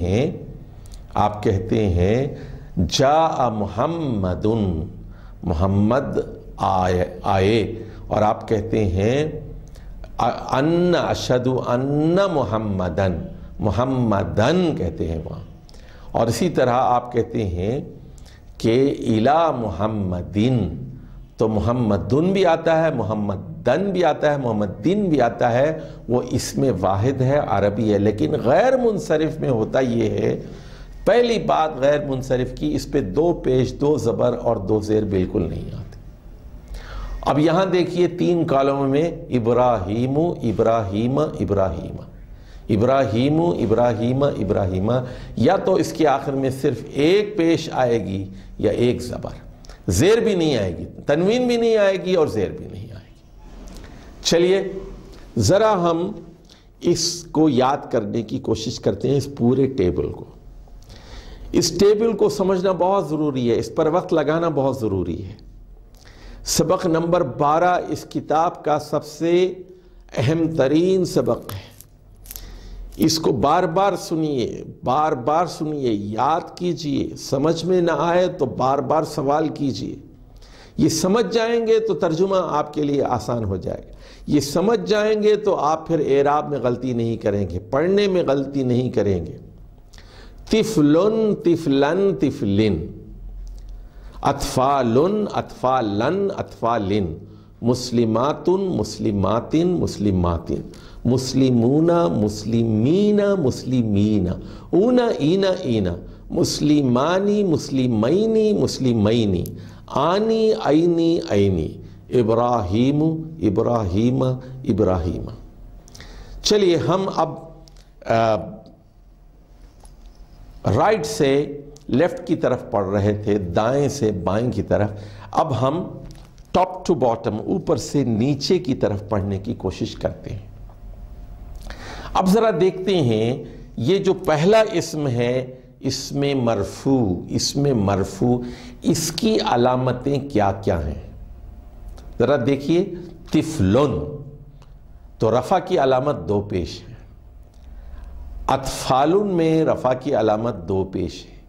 ہیں جاء محمدن، محمد آئے، اور آپ کہتے ہیں ان اشہد ان محمدن، محمدن کہتے ہیں وہاں، اور اسی طرح آپ کہتے ہیں کہ الی محمدن، تو محمدن بھی آتا ہے، محمدن بھی آتا ہے، محمدن بھی آتا ہے، وہ اسم واحد ہے، عربی ہے، لیکن غیر منصرف میں ہوتا یہ ہے، پہلی بات غیر منصرف کی، اس پہ دو پیش، دو زبر اور دو زیر بالکل نہیں آتے۔ اب یہاں دیکھیے تین کالموں میں ابراہیم، ابراہیم، ابراہیم، ابراہیم، ابراہیم، ابراہیم، یا تو اس کے آخر میں صرف ایک پیش آئے گی یا ایک زبر، زیر بھی نہیں آئے گی، تنوین بھی نہیں آئے گی اور زیر بھی نہیں آئے گی۔ چلیے ذرا ہم اس کو یاد کرنے کی کوشش کرتے ہیں، اس پورے ٹیبل کو۔ اس ٹیبل کو سمجھنا بہت ضروری ہے، اس پر وقت لگانا بہت ضروری ہے۔ سبق نمبر 12 اس کتاب کا سب سے اہم ترین سبق ہے۔ اس کو بار بار سنیے، بار بار سنیے، یاد کیجئے، سمجھ میں نہ آئے تو بار بار سوال کیجئے۔ یہ سمجھ جائیں گے تو ترجمہ آپ کے لیے آسان ہو جائے گا، یہ سمجھ جائیں گے تو آپ پھر اعراب میں غلطی نہیں کریں گے، پڑھنے میں غلطی نہیں کریں گے۔ طفلن، طفلن، طفلن، اطفالن، اطفالن، اطفالن، مسلمات، مسلمات، مسلمات، مسلمون، مسلمین، مسلمین، اونا، اینا، اینا، مسلمانی، مسلمینی، مسلمینی، آنی، اینی، اینی، ابراہیم، ابراہیم، ابراہیم۔ چلیے ہم اب رائٹ سے لیفٹ کی طرف پڑھ رہے تھے، دائیں سے بائیں کی طرف، اب ہم ٹاپ ٹو باٹم، اوپر سے نیچے کی طرف پڑھنے کی کوشش کرتے ہیں۔ اب ذرا دیکھتے ہیں یہ جو پہلا اسم ہے، اسم مرفوع، اسم مرفوع، اس کی علامتیں کیا کیا ہیں؟ ذرا دیکھیے، طفلن تو رفع کی علامت 2 پیش ہے، اطفالن میں رفع کی علامت 2 پیش ہے،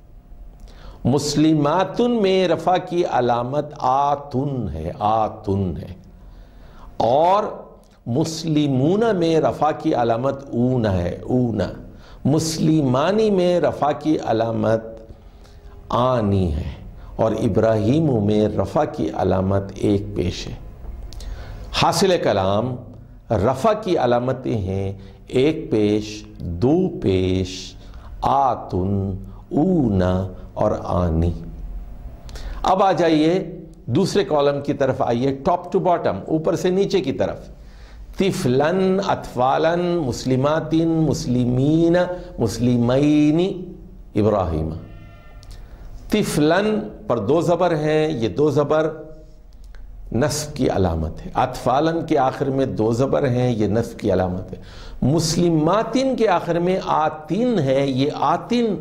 مسلماتن میں رفع کی علامت آتن ہے، آتن ہے، اور مسلمون میں رفع کی علامت اون ہے، اون، مسلمانی میں رفع کی علامت آنی ہے، اور ابراہیم میں رفع کی علامت 1 پیش ہے۔ حاصل کلام رفع کی علامتیں ہیں 1 پیش، 2 پیش، آتن، اون اور آنی۔ اب آ جائیے دوسرے کالم کی طرف، آئیے ٹاپ ٹو باٹم، اوپر سے نیچے کی طرف۔ طفلن، اطفالن، مسلماتن، مسلمین، مسلمین، ابراہیم۔ طفلن پر 2 زبر ہیں، یہ 2 زبر نصب کی علامت ہے۔ اطفالن کے آخر میں 2 زبر ہیں، یہ نصب کی علامت ہے۔ مسلماتن کے آخر میں آتن ہے، یہ آتن،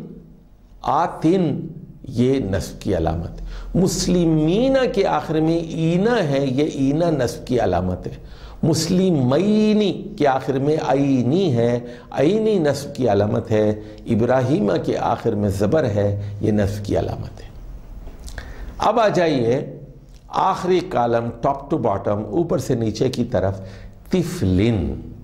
آتن یہ نصب کی علامت ہے۔ مسلمین کے آخر میں اینا ہے، یہ اینا نصب کی علامت ہے۔ مسلمینی کے آخر میں عینی ہے، عینی نصب کی علامت ہے۔ ابراہیمہ کے آخر میں زبر ہے، یہ نصب کی علامت ہے۔ اب آ جائیے آخری کالم، ٹاپ ٹو باٹم، اوپر سے نیچے کی طرف۔ طفلن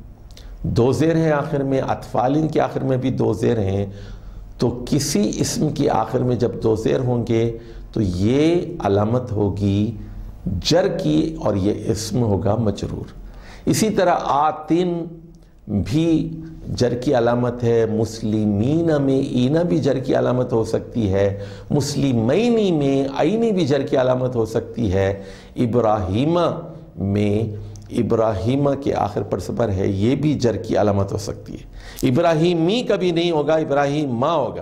2 زیر ہیں آخر میں، اطفالن کے آخر میں بھی 2 زیر ہیں، تو کسی اسم کی آخر میں جب 2 زیر ہوں گے تو یہ علامت ہوگی جر کی، اور یہ اسم ہوگا مجرور۔ اسی طرح آتن بھی جر کی علامت ہے، مسلمین میں اینا بھی جر کی علامت ہو سکتی ہے، مسلمینی میں عینی بھی جر کی علامت ہو سکتی ہے۔ ابراہیمہ میں ابراہیمہ کے آخر پر زبر ہے، یہ بھی جر کی علامت ہو سکتی ہے۔ ابراہیمی کبھی نہیں ہوگا، ابراہیمہ ہوگا۔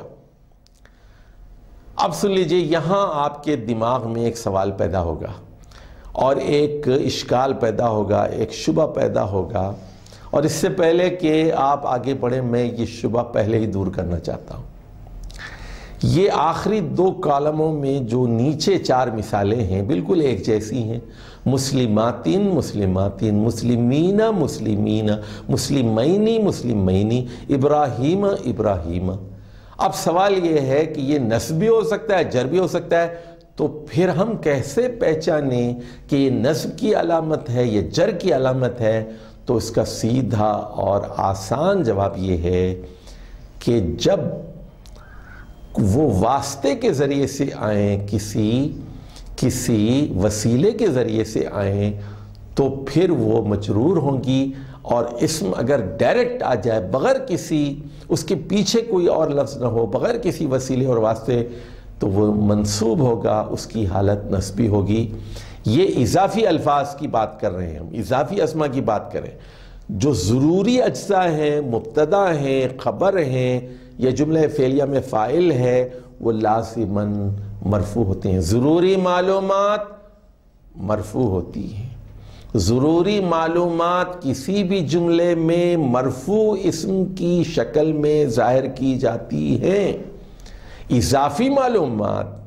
اب سن لیجئے، یہاں آپ کے دماغ میں ایک سوال پیدا ہوگا اور ایک اشکال پیدا ہوگا، ایک شبہ پیدا ہوگا، اور اس سے پہلے کہ آپ آگے بڑھیں میں یہ شبہ پہلے ہی دور کرنا چاہتا ہوں۔ یہ آخری 2 کالموں میں جو نیچے 4 مثالیں ہیں بالکل ایک جیسی ہیں، مسلماتن، مسلماتن، مسلمین، مسلمین، مسلمینی، مسلمینی، ابراہیم، ابراہیم۔ اب سوال یہ ہے کہ یہ نصب بھی ہو سکتا ہے، جر بھی ہو سکتا ہے، تو پھر ہم کیسے پہچانیں کہ یہ نصب کی علامت ہے، یہ جر کی علامت ہے؟ تو اس کا سیدھا اور آسان جواب یہ ہے کہ جب وہ واسطے کے ذریعے سے آئیں، کسی وسیلے کے ذریعے سے آئیں، تو پھر وہ مجرور ہوں گی، اور اسم اگر ڈائریکٹ آ جائے بغیر کسی، اس کے پیچھے کوئی اور لفظ نہ ہو، بغیر کسی وسیلے اور واسطے، تو وہ منصوب ہوگا، اس کی حالت نصبی ہوگی۔ یہ اضافی الفاظ کی بات کر رہے ہیں ہم، اضافی اسما کی بات کریں۔ جو ضروری اجزاء ہیں، مبتدا ہیں، خبر ہیں، یا جملہ فعلیہ میں فاعل ہے، وہ لازماً مرفوع ہوتے ہیں۔ ضروری معلومات مرفوع ہوتی ہیں، ضروری معلومات کسی بھی جملے میں مرفوع اسم کی شکل میں ظاہر کی جاتی ہیں، اضافی معلومات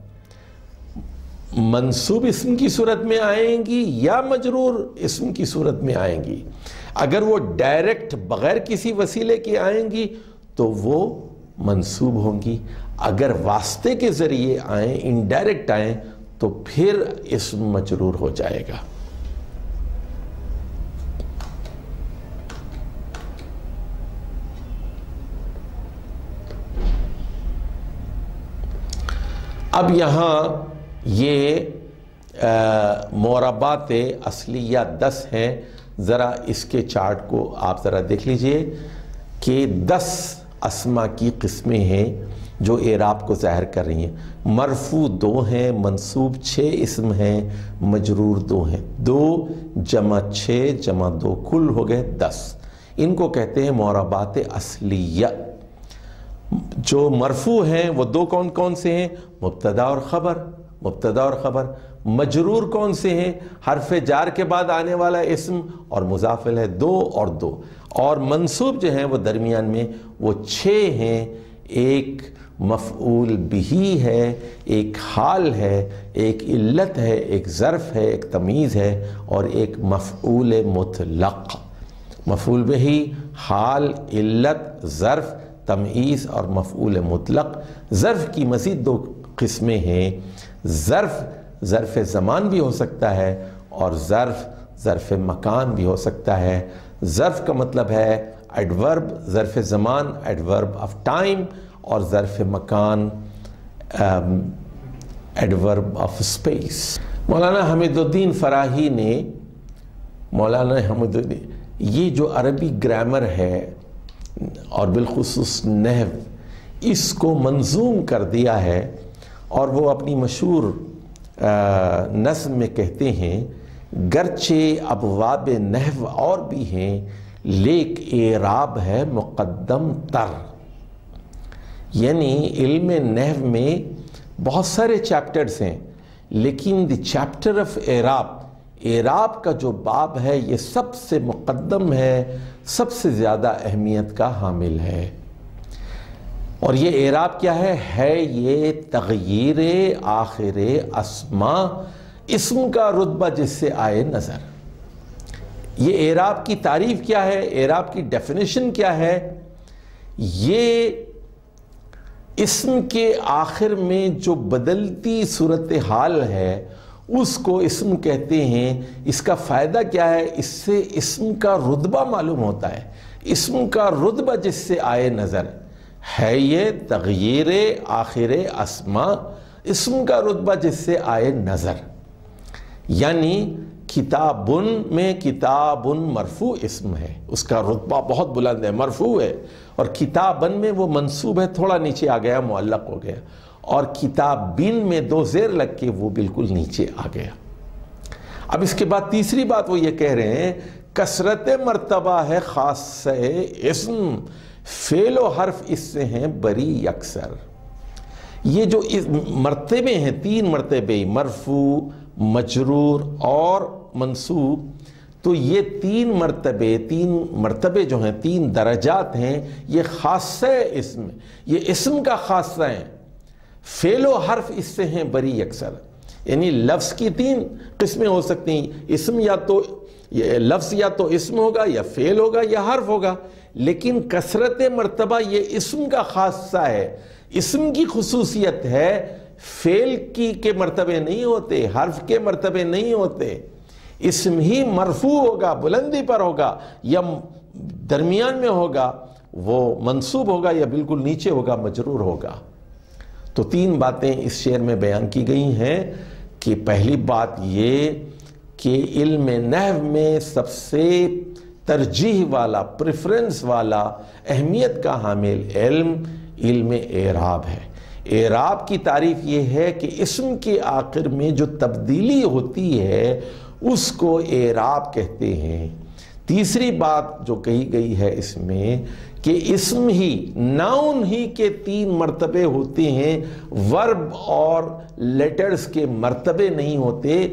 منصوب اسم کی صورت میں آئیں گی یا مجرور اسم کی صورت میں آئیں گی۔ اگر وہ ڈائریکٹ بغیر کسی وسیلے کے آئیں گی تو وہ منصوب ہوں گی، اگر واسطے کے ذریعے آئیں، انڈائریکٹ آئیں، تو پھر اسم مجرور ہو جائے گا۔ اب یہاں یہ معربات اصلیہ 10 ہیں، ذرا اس کے چارٹ کو آپ ذرا دیکھ لیجئے کہ 10 اسما کی قسمیں ہیں جو اعراب کو ظاہر کر رہی ہیں۔ مرفوع 2 ہیں، منصوب 6 اسم ہیں، مجرور 2 ہیں۔ 2 جمع 6 جمع 2 کل ہو گئے 10۔ ان کو کہتے ہیں معربات اصلیہ۔ جو مرفوع ہیں وہ 2 کون کون سے ہیں؟ مبتدا اور خبر، مبتدا اور خبر۔ مجرور کون سے ہیں؟ حرف جار کے بعد آنے والا اسم اور مضاف الیہ 2 اور 2۔ اور منصوب جو ہیں وہ درمیان میں وہ 6 ہیں، ایک مفعول بہی ہے، ایک حال ہے، ایک علت ہے، ایک ظرف ہے، ایک تمیز ہے، اور ایک مفعول مطلق۔ مفعول بہی، حال، علت، ظرف، تمیز اور مفعول مطلق۔ ظرف کی مزید 2 قسمیں ہیں، ظرف زمان بھی ہو سکتا ہے اور ظرف مکان بھی ہو سکتا ہے۔ ظرف کا مطلب ہے ایڈورب، ظرف زمان ایڈورب آف ٹائم، اور ظرف مکان ایڈورب آف اسپیس۔ مولانا حمید الدین فراہی نے یہ جو عربی گرامر ہے اور بالخصوص نحو، اس کو منظوم کر دیا ہے، اور وہ اپنی مشہور نظم میں کہتے ہیں، گرچہ ابواب نحو اور بھی ہیں لیک اعراب ہے مقدم تر۔ یعنی علم نحو میں بہت سارے چیپٹرز ہیں، لیکن دی چیپٹر آف اعراب کا جو باب ہے یہ سب سے مقدم ہے، سب سے زیادہ اہمیت کا حامل ہے۔ اور یہ اعراب کیا ہے یہ تغییر آخر اسماء، اسم کا رتبہ جس سے آئے نظر۔ یہ اعراب کی تعریف کیا ہے، اعراب کی ڈیفینیشن کیا ہے؟ یہ اسم کے آخر میں جو بدلتی صورتحال ہے اس کو اسم کہتے ہیں۔ اس کا فائدہ کیا ہے؟ اس سے اسم کا رتبہ معلوم ہوتا ہے، اسم کا رتبہ جس سے آئے نظر ہے یہ تغییر آخر اسماء، اسم کا رتبہ جس سے آئے نظر۔ یعنی کتابن میں کتابن مرفوع اسم ہے، اس کا رتبہ بہت بلند ہے، مرفوع ہے، اور کتابن میں وہ منصوب ہے، تھوڑا نیچے آ گیا، معلق ہو گیا، اور کتابین میں 2 زیر لگ کے وہ بالکل نیچے آ گیا۔ اب اس کے بعد تیسری بات وہ یہ کہہ رہے ہیں، کثرت مرتبہ ہے خاص اسم، فعل و حرف اس سے ہیں بری اکثر۔ یہ جو مرتبے ہیں، 3 مرتبے، مرفوع، مجرور اور منصوب، تو یہ 3 مرتبے جو ہیں، 3 درجات ہیں، یہ خاصہ اسم، یہ اسم کا خاصہ ہیں۔ فعل و حرف اس سے ہیں بری اکثر، یعنی لفظ کی 3 قسمیں ہو سکتی ہیں، اسم یا تو لفظ یا تو اسم ہوگا یا فعل ہوگا یا حرف ہوگا، لیکن کثرت مرتبہ یہ اسم کا خاصہ ہے، اسم کی خصوصیت ہے، فعل کے مرتبے نہیں ہوتے، حرف کے مرتبے نہیں ہوتے۔ اسم ہی مرفوع ہوگا، بلندی پر ہوگا، یا درمیان میں ہوگا، وہ منصوب ہوگا، یا بالکل نیچے ہوگا، مجرور ہوگا۔ تو 3 باتیں اس شعر میں بیان کی گئی ہیں کہ پہلی بات یہ کہ علم نحو میں سب سے ترجیح والا، پریفرنس والا، اہمیت کا حامل علم اعراب ہے۔ اعراب کی تعریف یہ ہے کہ اسم کے آخر میں جو تبدیلی ہوتی ہے اس کو اعراب کہتے ہیں۔ تیسری بات جو کہی گئی ہے اس میں کہ اسم ہی، ناؤن ہی کے 3 مرتبے ہوتے ہیں، ورب اور لیٹرز کے مرتبے نہیں ہوتے۔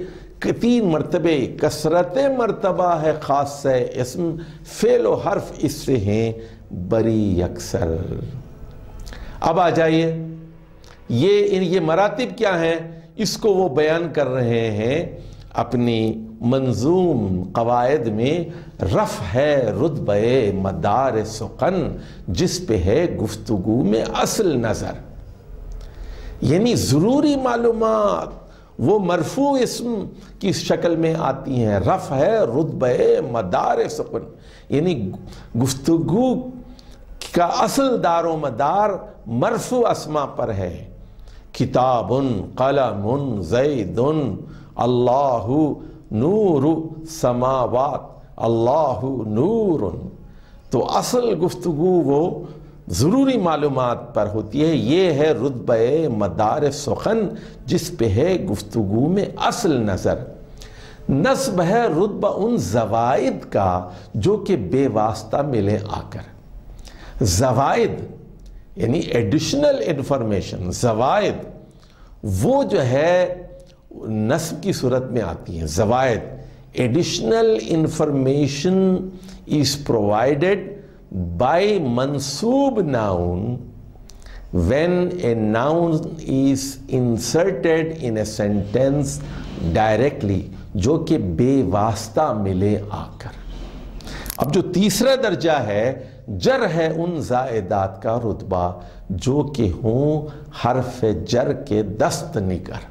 3 مرتبے کثرت مرتبہ ہے خاص سے اسم، فعل و حرف اس سے ہیں بری اکثر۔ اب آ جائیے یہ مراتب کیا ہیں، اس کو وہ بیان کر رہے ہیں اپنی منظوم قواعد میں۔ رفع ہے رتبہ مدار سخن، جس پہ ہے گفتگو میں اصل نظر، یعنی ضروری معلومات وہ مرفوع اسم کی شکل میں آتی ہیں۔ رفع ہے رتبہ مدار سخن، یعنی گفتگو کا اصل دار و مدار مرفوع اسما پر ہے۔ کتاب، قلم، زید، اللہ نور سماوات، اللہ نور۔ تو اصل گفتگو وہ ضروری معلومات پر ہوتی ہے، یہ ہے رتبہ مدار سخن جس پہ ہے گفتگو میں اصل نظر۔ نصب ہے رتبہ ان زوائد کا جو کہ بے واسطہ ملے آ کر۔ زوائد یعنی ایڈیشنل انفارمیشن، زوائد وہ جو ہے نصب کی صورت میں آتی ہیں۔ زوائد، additional information is provided by mansoob noun when a noun is inserted in a sentence directly، جو کہ بے واسطہ ملے آ کر۔ اب جو تیسرا درجہ ہے، جر ہے ان زائدات کا رتبہ جو کہ ہوں حرف جر کے دست نگر۔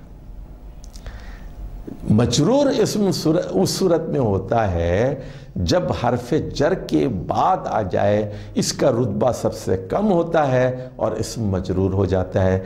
مجرور اسم اس صورت میں ہوتا ہے جب حرف جر کے بعد آ جائے، اس کا رتبہ سب سے کم ہوتا ہے اور اسم مجرور ہو جاتا ہے۔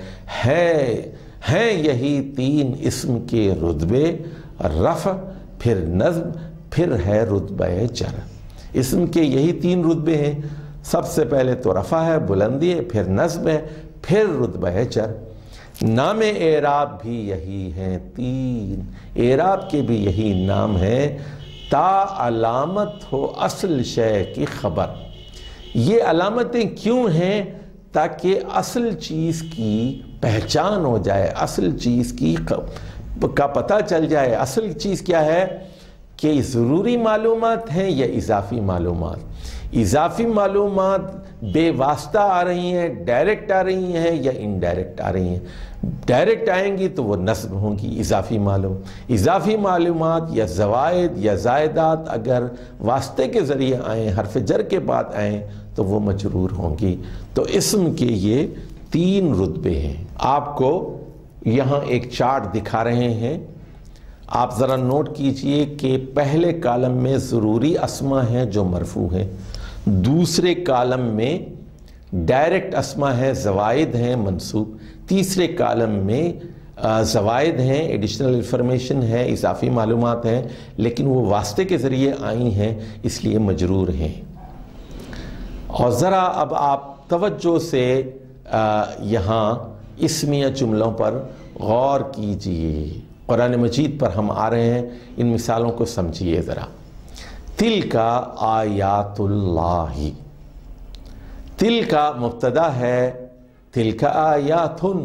ہیں یہی 3 اسم کے رتبے، رفع، پھر نصب، پھر ہے رتبہ جر۔ اسم کے یہی 3 رتبے ہیں، سب سے پہلے تو رفع ہے، بلندی ہے، پھر نصب ہے، پھر رتبہ جر۔ نام اعراب بھی یہی ہیں 3، اعراب کے بھی یہی نام ہیں، تا علامت ہو اصل شے کی خبر۔ یہ علامتیں کیوں ہیں؟ تاکہ اصل چیز کی پہچان ہو جائے، اصل چیز کا پتہ چل جائے۔ اصل چیز کیا ہے کہ ضروری معلومات ہیں یا اضافی معلومات۔ اضافی معلومات بے واسطہ آ رہی ہیں، ڈائریکٹ آ رہی ہیں یا انڈائریکٹ آ رہی ہیں۔ ڈائریکٹ آئیں گی تو وہ نصب ہوں گی اضافی اضافی معلومات یا زوائد یا زائدات اگر واسطے کے ذریعے آئیں، حرف جر کے بعد آئیں تو وہ مجرور ہوں گی۔ تو اسم کے یہ 3 رتبے ہیں۔ آپ کو یہاں ایک چارٹ دکھا رہے ہیں، آپ ذرا نوٹ کیجئے کہ پہلے کالم میں ضروری اسما ہیں جو مرفوع ہیں، دوسرے کالم میں ڈائریکٹ اسما ہیں، زوائد ہیں، منصوب، تیسرے کالم میں زوائد ہیں، ایڈیشنل انفارمیشن ہے، اضافی معلومات ہیں، لیکن وہ واسطے کے ذریعے آئی ہیں اس لیے مجرور ہیں۔ اور ذرا اب آپ توجہ سے یہاں اسمیہ جملوں پر غور کیجئے۔ قرآن مجید پر ہم آ رہے ہیں، ان مثالوں کو سمجھیے ذرا۔ تلک آیات اللہ، تلک مبتدا ہے، تلک آیاتن،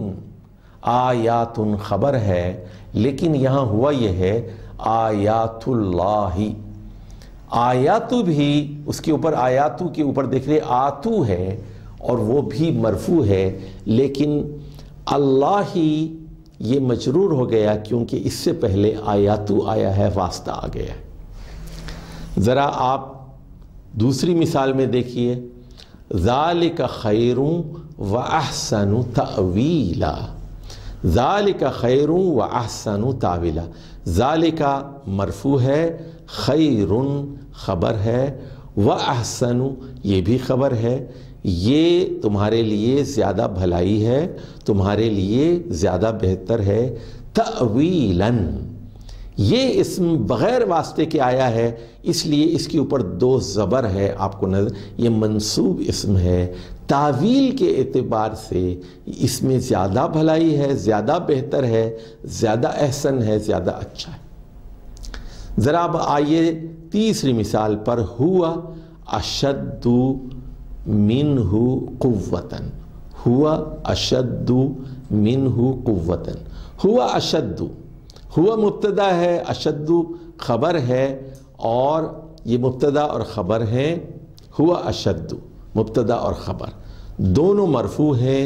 آیاتن خبر ہے، لیکن یہاں ہوا یہ ہے آیات اللہ۔ آیاتو بھی اس کے اوپر، آیاتو کے اوپر دیکھ رہے آتو ہے اور وہ بھی مرفوع ہے، لیکن اللہ ہی یہ مجرور ہو گیا کیونکہ اس سے پہلے آیاتو آیا ہے، واسطہ آ گیا ہے۔ ذرا آپ دوسری مثال میں دیکھیے، ذالک خیر و احسن تأویلا، ذالک خیر و احسن تأویلا۔ ذالک مرفوع ہے، خیر خبر ہے، و احسن یہ بھی خبر ہے، یہ تمہارے لیے زیادہ بھلائی ہے، تمہارے لیے زیادہ بہتر ہے۔ تأویلاً یہ اسم بغیر واسطے کے آیا ہے، اس لیے اس کے اوپر 2 زبر ہے، آپ کو نظر، یہ منصوب اسم ہے۔ تعویل کے اعتبار سے اس میں زیادہ بھلائی ہے، زیادہ بہتر ہے، زیادہ احسن ہے، زیادہ اچھا ہے۔ ذرا اب آئیے تیسری مثال پر، ہوا اشد منہ قوتاً، ہوا اشد منہ قوتاً۔ ہوا اشد، ہوا مبتدا ہے، اشد خبر ہے، اور یہ مبتدا اور خبر ہیں، ہوا اشد مبتدا اور خبر دونوں مرفوع ہیں۔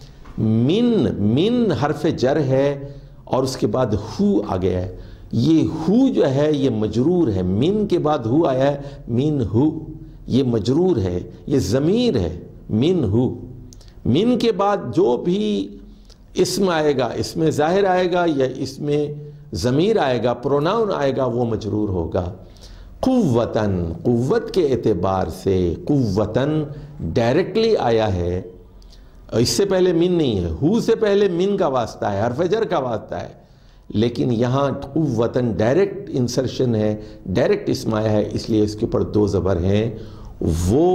من حرف جر ہے اور اس کے بعد ہو آ گیا ہے، یہ ہو جو ہے یہ مجرور ہے، من کے بعد ہو آیا ہے، من ہو یہ مجرور ہے، یہ ضمیر ہے، من ہو۔ من کے بعد جو بھی اسم آئے گا، اس میں ظاہر آئے گا یا اس میں ضمیر آئے گا، پروناؤن آئے گا، وہ مجرور ہوگا۔ قوتاً قوت کے اعتبار سے قوتاً ڈائریکٹلی آیا ہے، اس سے پہلے من نہیں ہے، ہو سے پہلے من کا واسطہ ہے، حرف جر کا واسطہ ہے، لیکن یہاں قوتاً ڈائریکٹ انسرشن ہے، ڈائریکٹ اسم آیا ہے، اس لیے اس کے اوپر دو زبر ہیں، وہ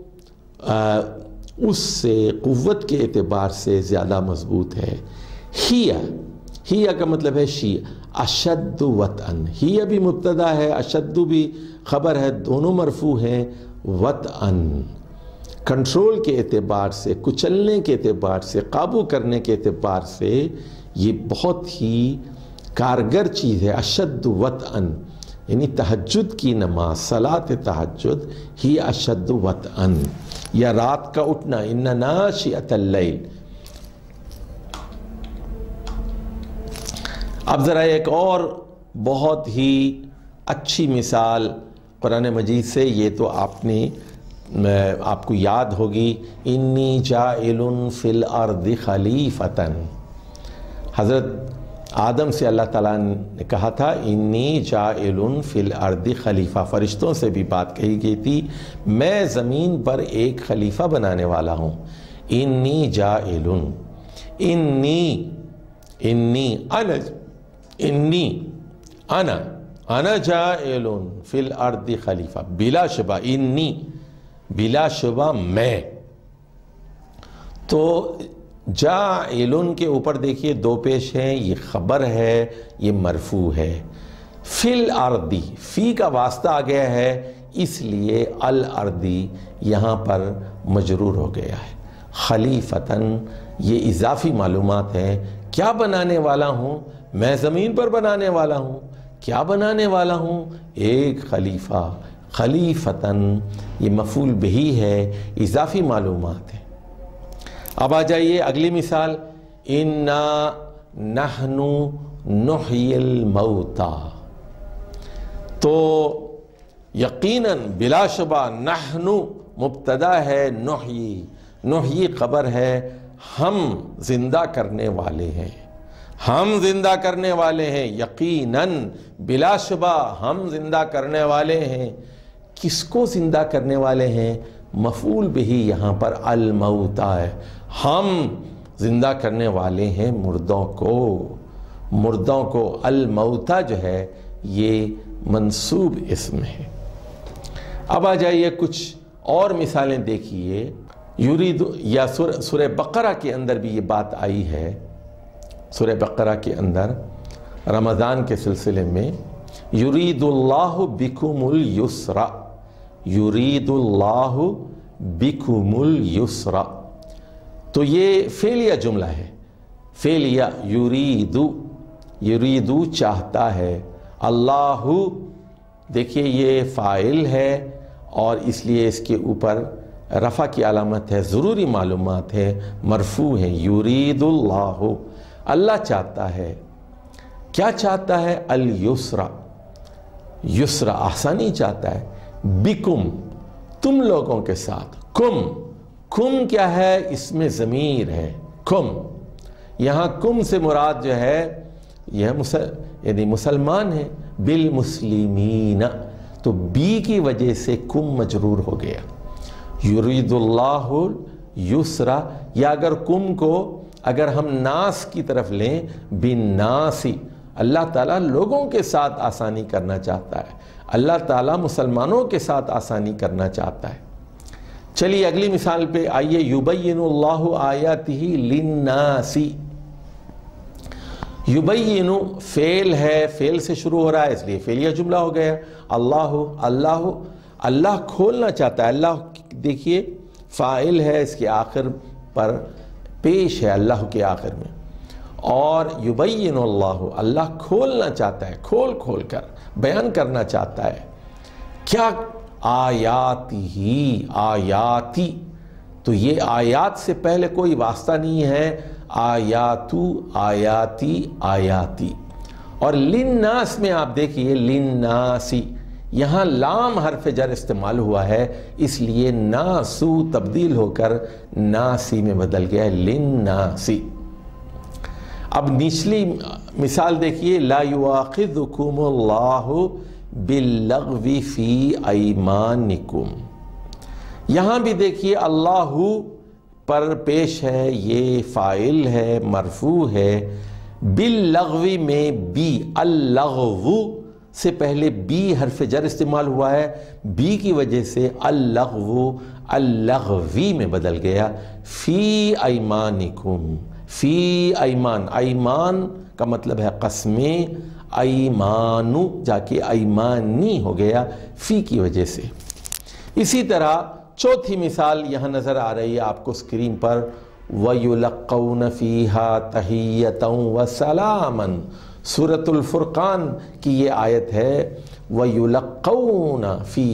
اس سے قوت کے اعتبار سے زیادہ مضبوط ہے۔ ہی کا مطلب ہے شی، اشد وطئن، ہی بھی مبتدا ہے، اشد بھی خبر ہے، دونوں مرفوع ہیں۔ وطئن کنٹرول کے اعتبار سے، کچلنے کے اعتبار سے، قابو کرنے کے اعتبار سے یہ بہت ہی کارگر چیز ہے۔ اشد وطئن یعنی تہجد کی نماز، صلاۃ تہجد ہی اشد وطئن، یا رات کا اٹھنا، ان ناشئۃ اللیل۔ اب ذرا ایک اور بہت ہی اچھی مثال قرآن مجید سے، یہ تو آپ کو یاد ہوگی، انی جاعل فی الارض خلیفتاً۔ حضرت آدم سے اللہ تعالیٰ نے کہا تھا انی جاعل فی الارض خلیفہ، فرشتوں سے بھی بات کہی گئی تھی، میں زمین پر ایک خلیفہ بنانے والا ہوں۔ انی جاعل، انا جاعل فی الارض خلیفہ، بلا شبہ، انی بلا شبہ میں۔ تو جاعل کے اوپر دیکھیے دو پیش ہیں، یہ خبر ہے، یہ مرفوع ہے۔ فی الارض، فی کا واسطہ آ گیا ہے، اس لیے الارض یہاں پر مجرور ہو گیا ہے۔ خلیفتاً یہ اضافی معلومات ہیں، کیا بنانے والا ہوں؟ میں زمین پر بنانے والا ہوں۔ کیا بنانے والا ہوں؟ ایک خلیفہ۔ خلیفتاً یہ مفعول بہی ہے، اضافی معلومات ہے۔ اب آ جائیے اگلی مثال، انا نحن نحیی الموتى، تو یقیناً بلا شبہ نحن مبتدا ہے، نحیی خبر ہے، ہم زندہ کرنے والے ہیں، ہم زندہ کرنے والے ہیں، یقیناً بلا شبہ ہم زندہ کرنے والے ہیں۔ کس کو زندہ کرنے والے ہیں؟ مفعول بہی یہاں پر الموتى ہے، ہم زندہ کرنے والے ہیں مردوں کو۔ الموتى جو ہے یہ منصوب اسم ہے۔ اب آ جائیے کچھ اور مثالیں دیکھیے، یرید، یا سورہ بقرہ کے اندر بھی یہ بات آئی ہے، سورہ بقرہ کے اندر رمضان کے سلسلے میں، یرید اللہ بکم اليسر، یرید اللہ بکم اليسر، تو یہ فعلیہ جملہ ہے، فعلیہ، یریدو چاہتا ہے، اللہ دیکھیے یہ فاعل ہے اور اس لیے اس کے اوپر رفع کی علامت ہے، ضروری معلومات ہے، مرفوع ہے، یرید اللہ، اللہ چاہتا ہے، کیا چاہتا ہے؟ الیسر، یسر آسانی چاہتا ہے، بکم تم لوگوں کے ساتھ، کم کیا ہے؟ اس میں ضمیر ہے، کم، یہاں کم سے مراد جو ہے یہ یعنی مسلمان ہے، بالمسلمین، تو بی کی وجہ سے کم مجرور ہو گیا، یرید اللہ یسر، یا اگر کم کو اگر ہم ناس کی طرف لیں، بالناس، اللہ تعالیٰ لوگوں کے ساتھ آسانی کرنا چاہتا ہے، اللہ تعالیٰ مسلمانوں کے ساتھ آسانی کرنا چاہتا ہے۔ چلیے اگلی مثال پہ آئیے، یبین اللہ آیاتہ للناس، یبین فعل ہے، فعل سے شروع ہو رہا ہے اس لیے فعلیہ جملہ ہو گیا، اللہ کھولنا چاہتا ہے، اللہ دیکھیے فاعل ہے، اس کے آخر پر پیش ہے اللہ کے آخر میں، اور یبین اللہ، اللہ کھولنا چاہتا ہے، کھول کھول کر بیان کرنا چاہتا ہے کیا؟ آیاتی ہی، آیاتی، تو یہ آیات سے پہلے کوئی واسطہ نہیں ہے، آیاتو، آیاتی، آیاتی۔ اور للناس میں آپ دیکھیے للناسی، یہاں لام حرف جر استعمال ہوا ہے، اس لیے ناسو تبدیل ہو کر ناسی میں بدل گیا ہے، للناسی۔ اب نچلی مثال دیکھیے، لا یؤاخذکم اللہ باللغو فی ایمانکم، یہاں بھی دیکھیے اللہ پر پیش ہے، یہ فاعل ہے، مرفوع ہے، باللغو میں بی، اللغو سے پہلے بی حرف جر استعمال ہوا ہے، بی کی وجہ سے اللغو اللغوی میں بدل گیا، فی ایمانکم، فی ایمان، ایمان کا مطلب ہے قسمیں، ایمانو جا کے ایمانی ہو گیا فی کی وجہ سے۔ اسی طرح چوتھی مثال یہاں نظر آ رہی ہے آپ کو اسکرین پر، وَيُلَقَّوْنَ فِيهَا تَحِيَّةً وَسَلَامًا، سورۃ الفرقان کی یہ آیت ہے، وَيُلَقَّوْنَ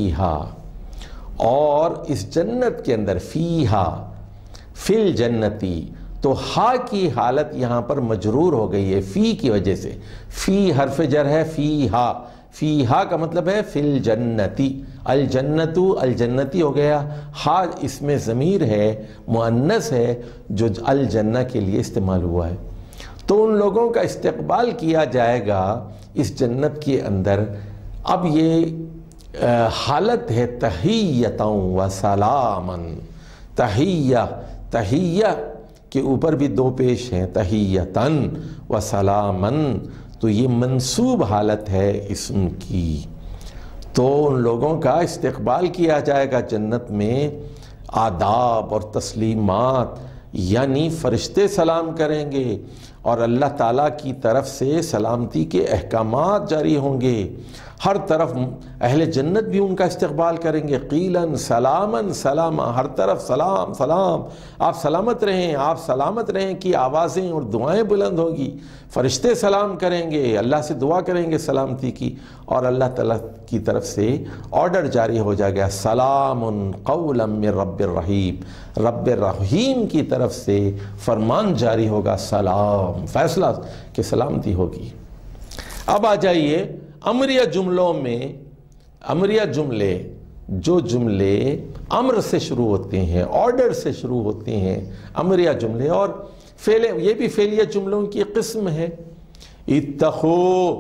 فِيهَا، اور اس جنت کے اندر، فیہا، فی الجنتی، تو ہا کی حالت یہاں پر مجرور ہو گئی ہے فی کی وجہ سے، فی حرف جر ہے، فیہا، فیہا کا مطلب ہے فی الجنتی، الجنتو، الجنتی ہو گیا، ہا اس میں ضمیر ہے، مؤنث ہے، جو الجنہ کے لیے استعمال ہوا ہے۔ تو ان لوگوں کا استقبال کیا جائے گا اس جنت کے اندر۔ اب یہ حالت ہے تحیّۃً و سلامًا، تحیّہ، تحیّہ کے اوپر بھی دو پیش ہیں، تحیّۃً و سلامًا، تو یہ منصوب حالت ہے اسم کی۔ تو ان لوگوں کا استقبال کیا جائے گا جنت میں، آداب اور تسلیمات، یعنی فرشتے سلام کریں گے اور اللہ تعالیٰ کی طرف سے سلامتی کے احکامات جاری ہوں گے، ہر طرف اہل جنت بھی ان کا استقبال کریں گے، قیلاً سلاماً سلاما، ہر طرف سلام سلام، آپ سلامت رہیں، آپ سلامت رہیں کی آوازیں اور دعائیں بلند ہوگی، فرشتے سلام کریں گے، اللہ سے دعا کریں گے سلامتی کی، اور اللہ تعالیٰ کی طرف سے آرڈر جاری ہو جائے گا، سلام قولا من رب الرحیم، رب الرحیم کی طرف سے فرمان جاری ہوگا، سلام، فیصلہ کہ سلامتی ہوگی۔ اب آ جائیے امریہ جملوں میں، امریہ جملے، جو جملے امر سے شروع ہوتے ہیں، آرڈر سے شروع ہوتے ہیں، امریہ جملے، اور یہ بھی فعلیہ جملوں کی قسم ہے۔ اتقو،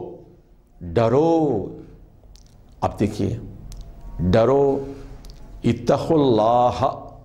ڈرو، اب دیکھیے، ڈرو، اتقوا اللہ،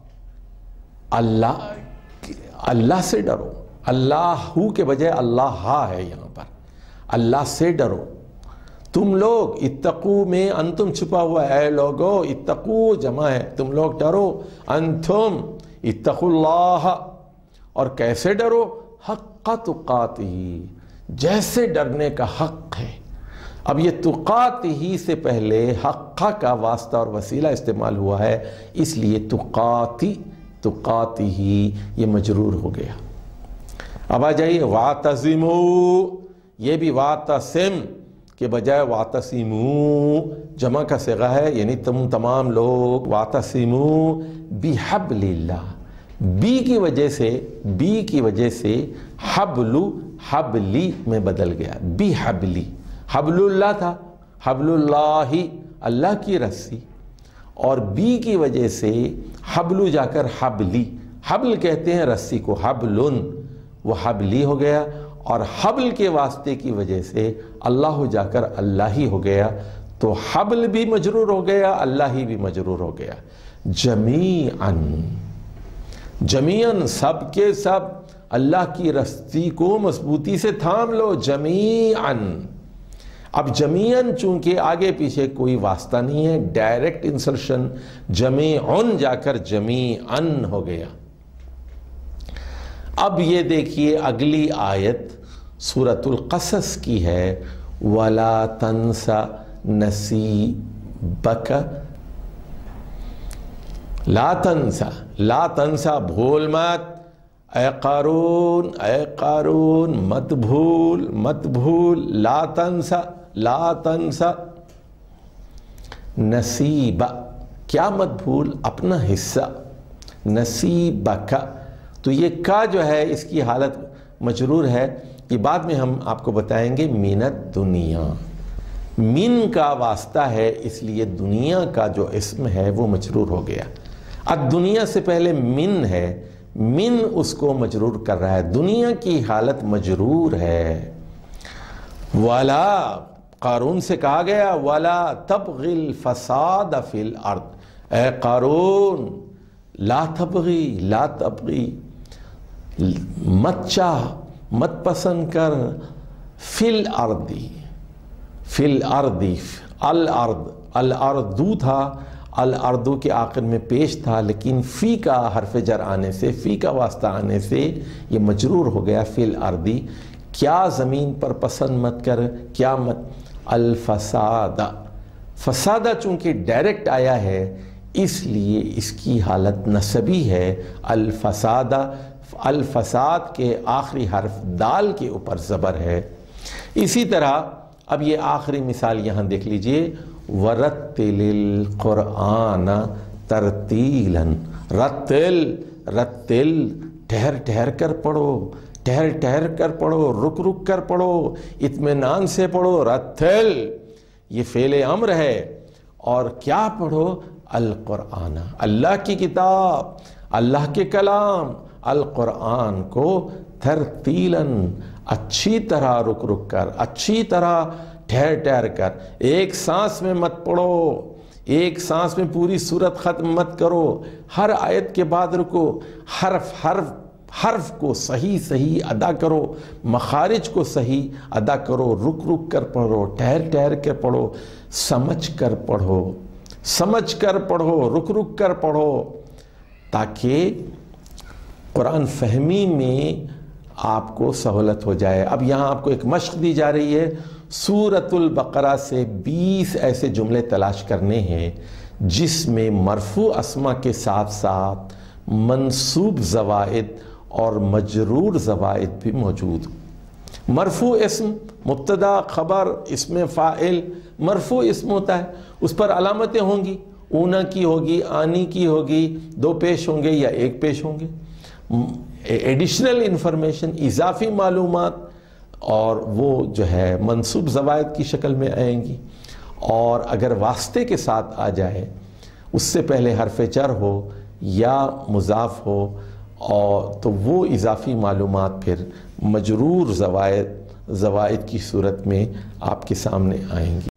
اللہ سے ڈرو، اللہ ہو کے بجائے اللہ ہا ہے یہاں پر، اللہ سے ڈرو تم لوگ، اتقو میں انتم چھپا ہوا ہے، اے لوگو، اتقو جمع ہے، تم لوگ ڈرو، انتم اتقوا اللہ، اور کیسے ڈرو، حق تقاتہ، جیسے ڈرنے کا حق ہے۔ اب یہ تقاتہ سے پہلے حق کا واسطہ اور وسیلہ استعمال ہوا ہے، اس لیے تقاتی، تقاتہ یہ مجرور ہو گیا۔ اب آ جائیے واعتصموا، یہ بھی واعتصم کے بجائے واعتصموا جمع کا صیغہ ہے، یعنی تم تمام لوگ، واعتصموا بحبل اللہ، بی کی وجہ سے حبل، حبلی میں بدل گیا، بحبلی، حبل اللہ تھا، حبل اللہ، اللہ کی رسی، اور بی کی وجہ سے حبل جا کر حبلی، حبل کہتے ہیں رسی کو، حبلن، وہ حبلی ہو گیا، اور حبل کے واسطے کی وجہ سے اللہ جا کر اللہ ہی ہو گیا، تو حبل بھی مجرور ہو گیا، اللہ ہی بھی مجرور ہو گیا۔ جمیعاً، جمیعاً سب کے سب اللہ کی رسی کو مضبوطی سے تھام لو، جمیعاً۔ اب جمیعاً چونکہ آگے پیچھے کوئی واسطہ نہیں ہے، ڈائریکٹ انسرشن، جمیعاً جا کر جمیعاً ہو گیا۔ اب یہ دیکھیے اگلی آیت سورۃ القصص کی ہے، وَلَا تَنْسَ نَصِیبَکَ، لا تنسا، لا تنسا، بھول مت، اے قارون، اے قارون مت بھول، مت بھول، لا تنسا، لا تنسا نصیبہ، کیا مت بھول؟ اپنا حصہ، نصیبک، تو یہ کا جو ہے اس کی حالت مجرور ہے، یہ بعد میں ہم آپ کو بتائیں گے۔ من الدنیا، من کا واسطہ ہے، اس لیے دنیا کا جو اسم ہے وہ مجرور ہو گیا۔ الدنیا سے پہلے من ہے، من اس کو مجرور کر رہا ہے، دنیا کی حالت مجرور ہے۔ وَلَا، قارون سے کہا گیا وَلَا تَبْغِ الْفَسَادَ فِي الْأَرْضِ، اے قارون لا تبغی، لا تبغی، مت چاہ، مت پسند کر، فی الارض، فی الارض، الارض، الاردو تھا، الاردو کے آخر میں پیش تھا، لیکن فی کا حرف جر آنے سے، فی کا واسطہ آنے سے یہ مجرور ہو گیا، فی الارض، کیا زمین پر پسند مت کر، کیا مت، الفساد، فسادہ چونکہ ڈائریکٹ آیا ہے اس لیے اس کی حالت نسبی ہے، الفسادہ، الفساد کے آخری حرف دال کے اوپر زبر ہے۔ اسی طرح اب یہ آخری مثال یہاں دیکھ لیجئے، وَرَتِّلِ الْقُرْآنَ تَرْتِيلًا، رتل، رتل، ٹھہر ٹھہر کر پڑھو، ٹھہر ٹھہر کر پڑھو، رک رک کر پڑھو، اطمینان سے پڑھو، رتل، یہ فعل امر ہے، اور کیا پڑھو؟ القرآن، اللہ کی کتاب، اللہ کے کلام، القرآن کو ترتیلاً، اچھی طرح رک رک کر، اچھی طرح ٹھہر ٹھہر کر، ایک سانس میں مت پڑھو، ایک سانس میں پوری سورت ختم مت کرو، ہر آیت کے بعد رکو، حرف کو صحیح صحیح ادا کرو، مخارج کو صحیح ادا کرو، رک رک کر پڑھو، ٹھہر ٹھہر کے پڑھو، سمجھ کر پڑھو، سمجھ کر پڑھو، رک رک کر پڑھو، تاکہ قرآن فہمی میں آپ کو سہولت ہو جائے۔ اب یہاں آپ کو ایک مشق دی جا رہی ہے، سورۃ البقرہ سے 20 ایسے جملے تلاش کرنے ہیں جس میں مرفوع اسما کے ساتھ ساتھ منصوب زوائد اور مجرور زوائد بھی موجود۔ مرفوع اسم، مبتدا، خبر، اسم فاعل، مرفوع اسم ہوتا ہے، اس پر علامتیں ہوں گی، اونا کی ہوگی، آنی کی ہوگی، 2 پیش ہوں گے یا 1 پیش ہوں گے، ایڈیشنل انفارمیشن، اضافی معلومات، اور وہ جو ہے منصوب زوائد کی شکل میں آئیں گی۔ اور اگر واسطے کے ساتھ آ جائے، اس سے پہلے حرف جر ہو یا مضاف ہو، اور تو وہ اضافی معلومات پھر مجرور زوائد کی صورت میں آپ کے سامنے آئیں گی۔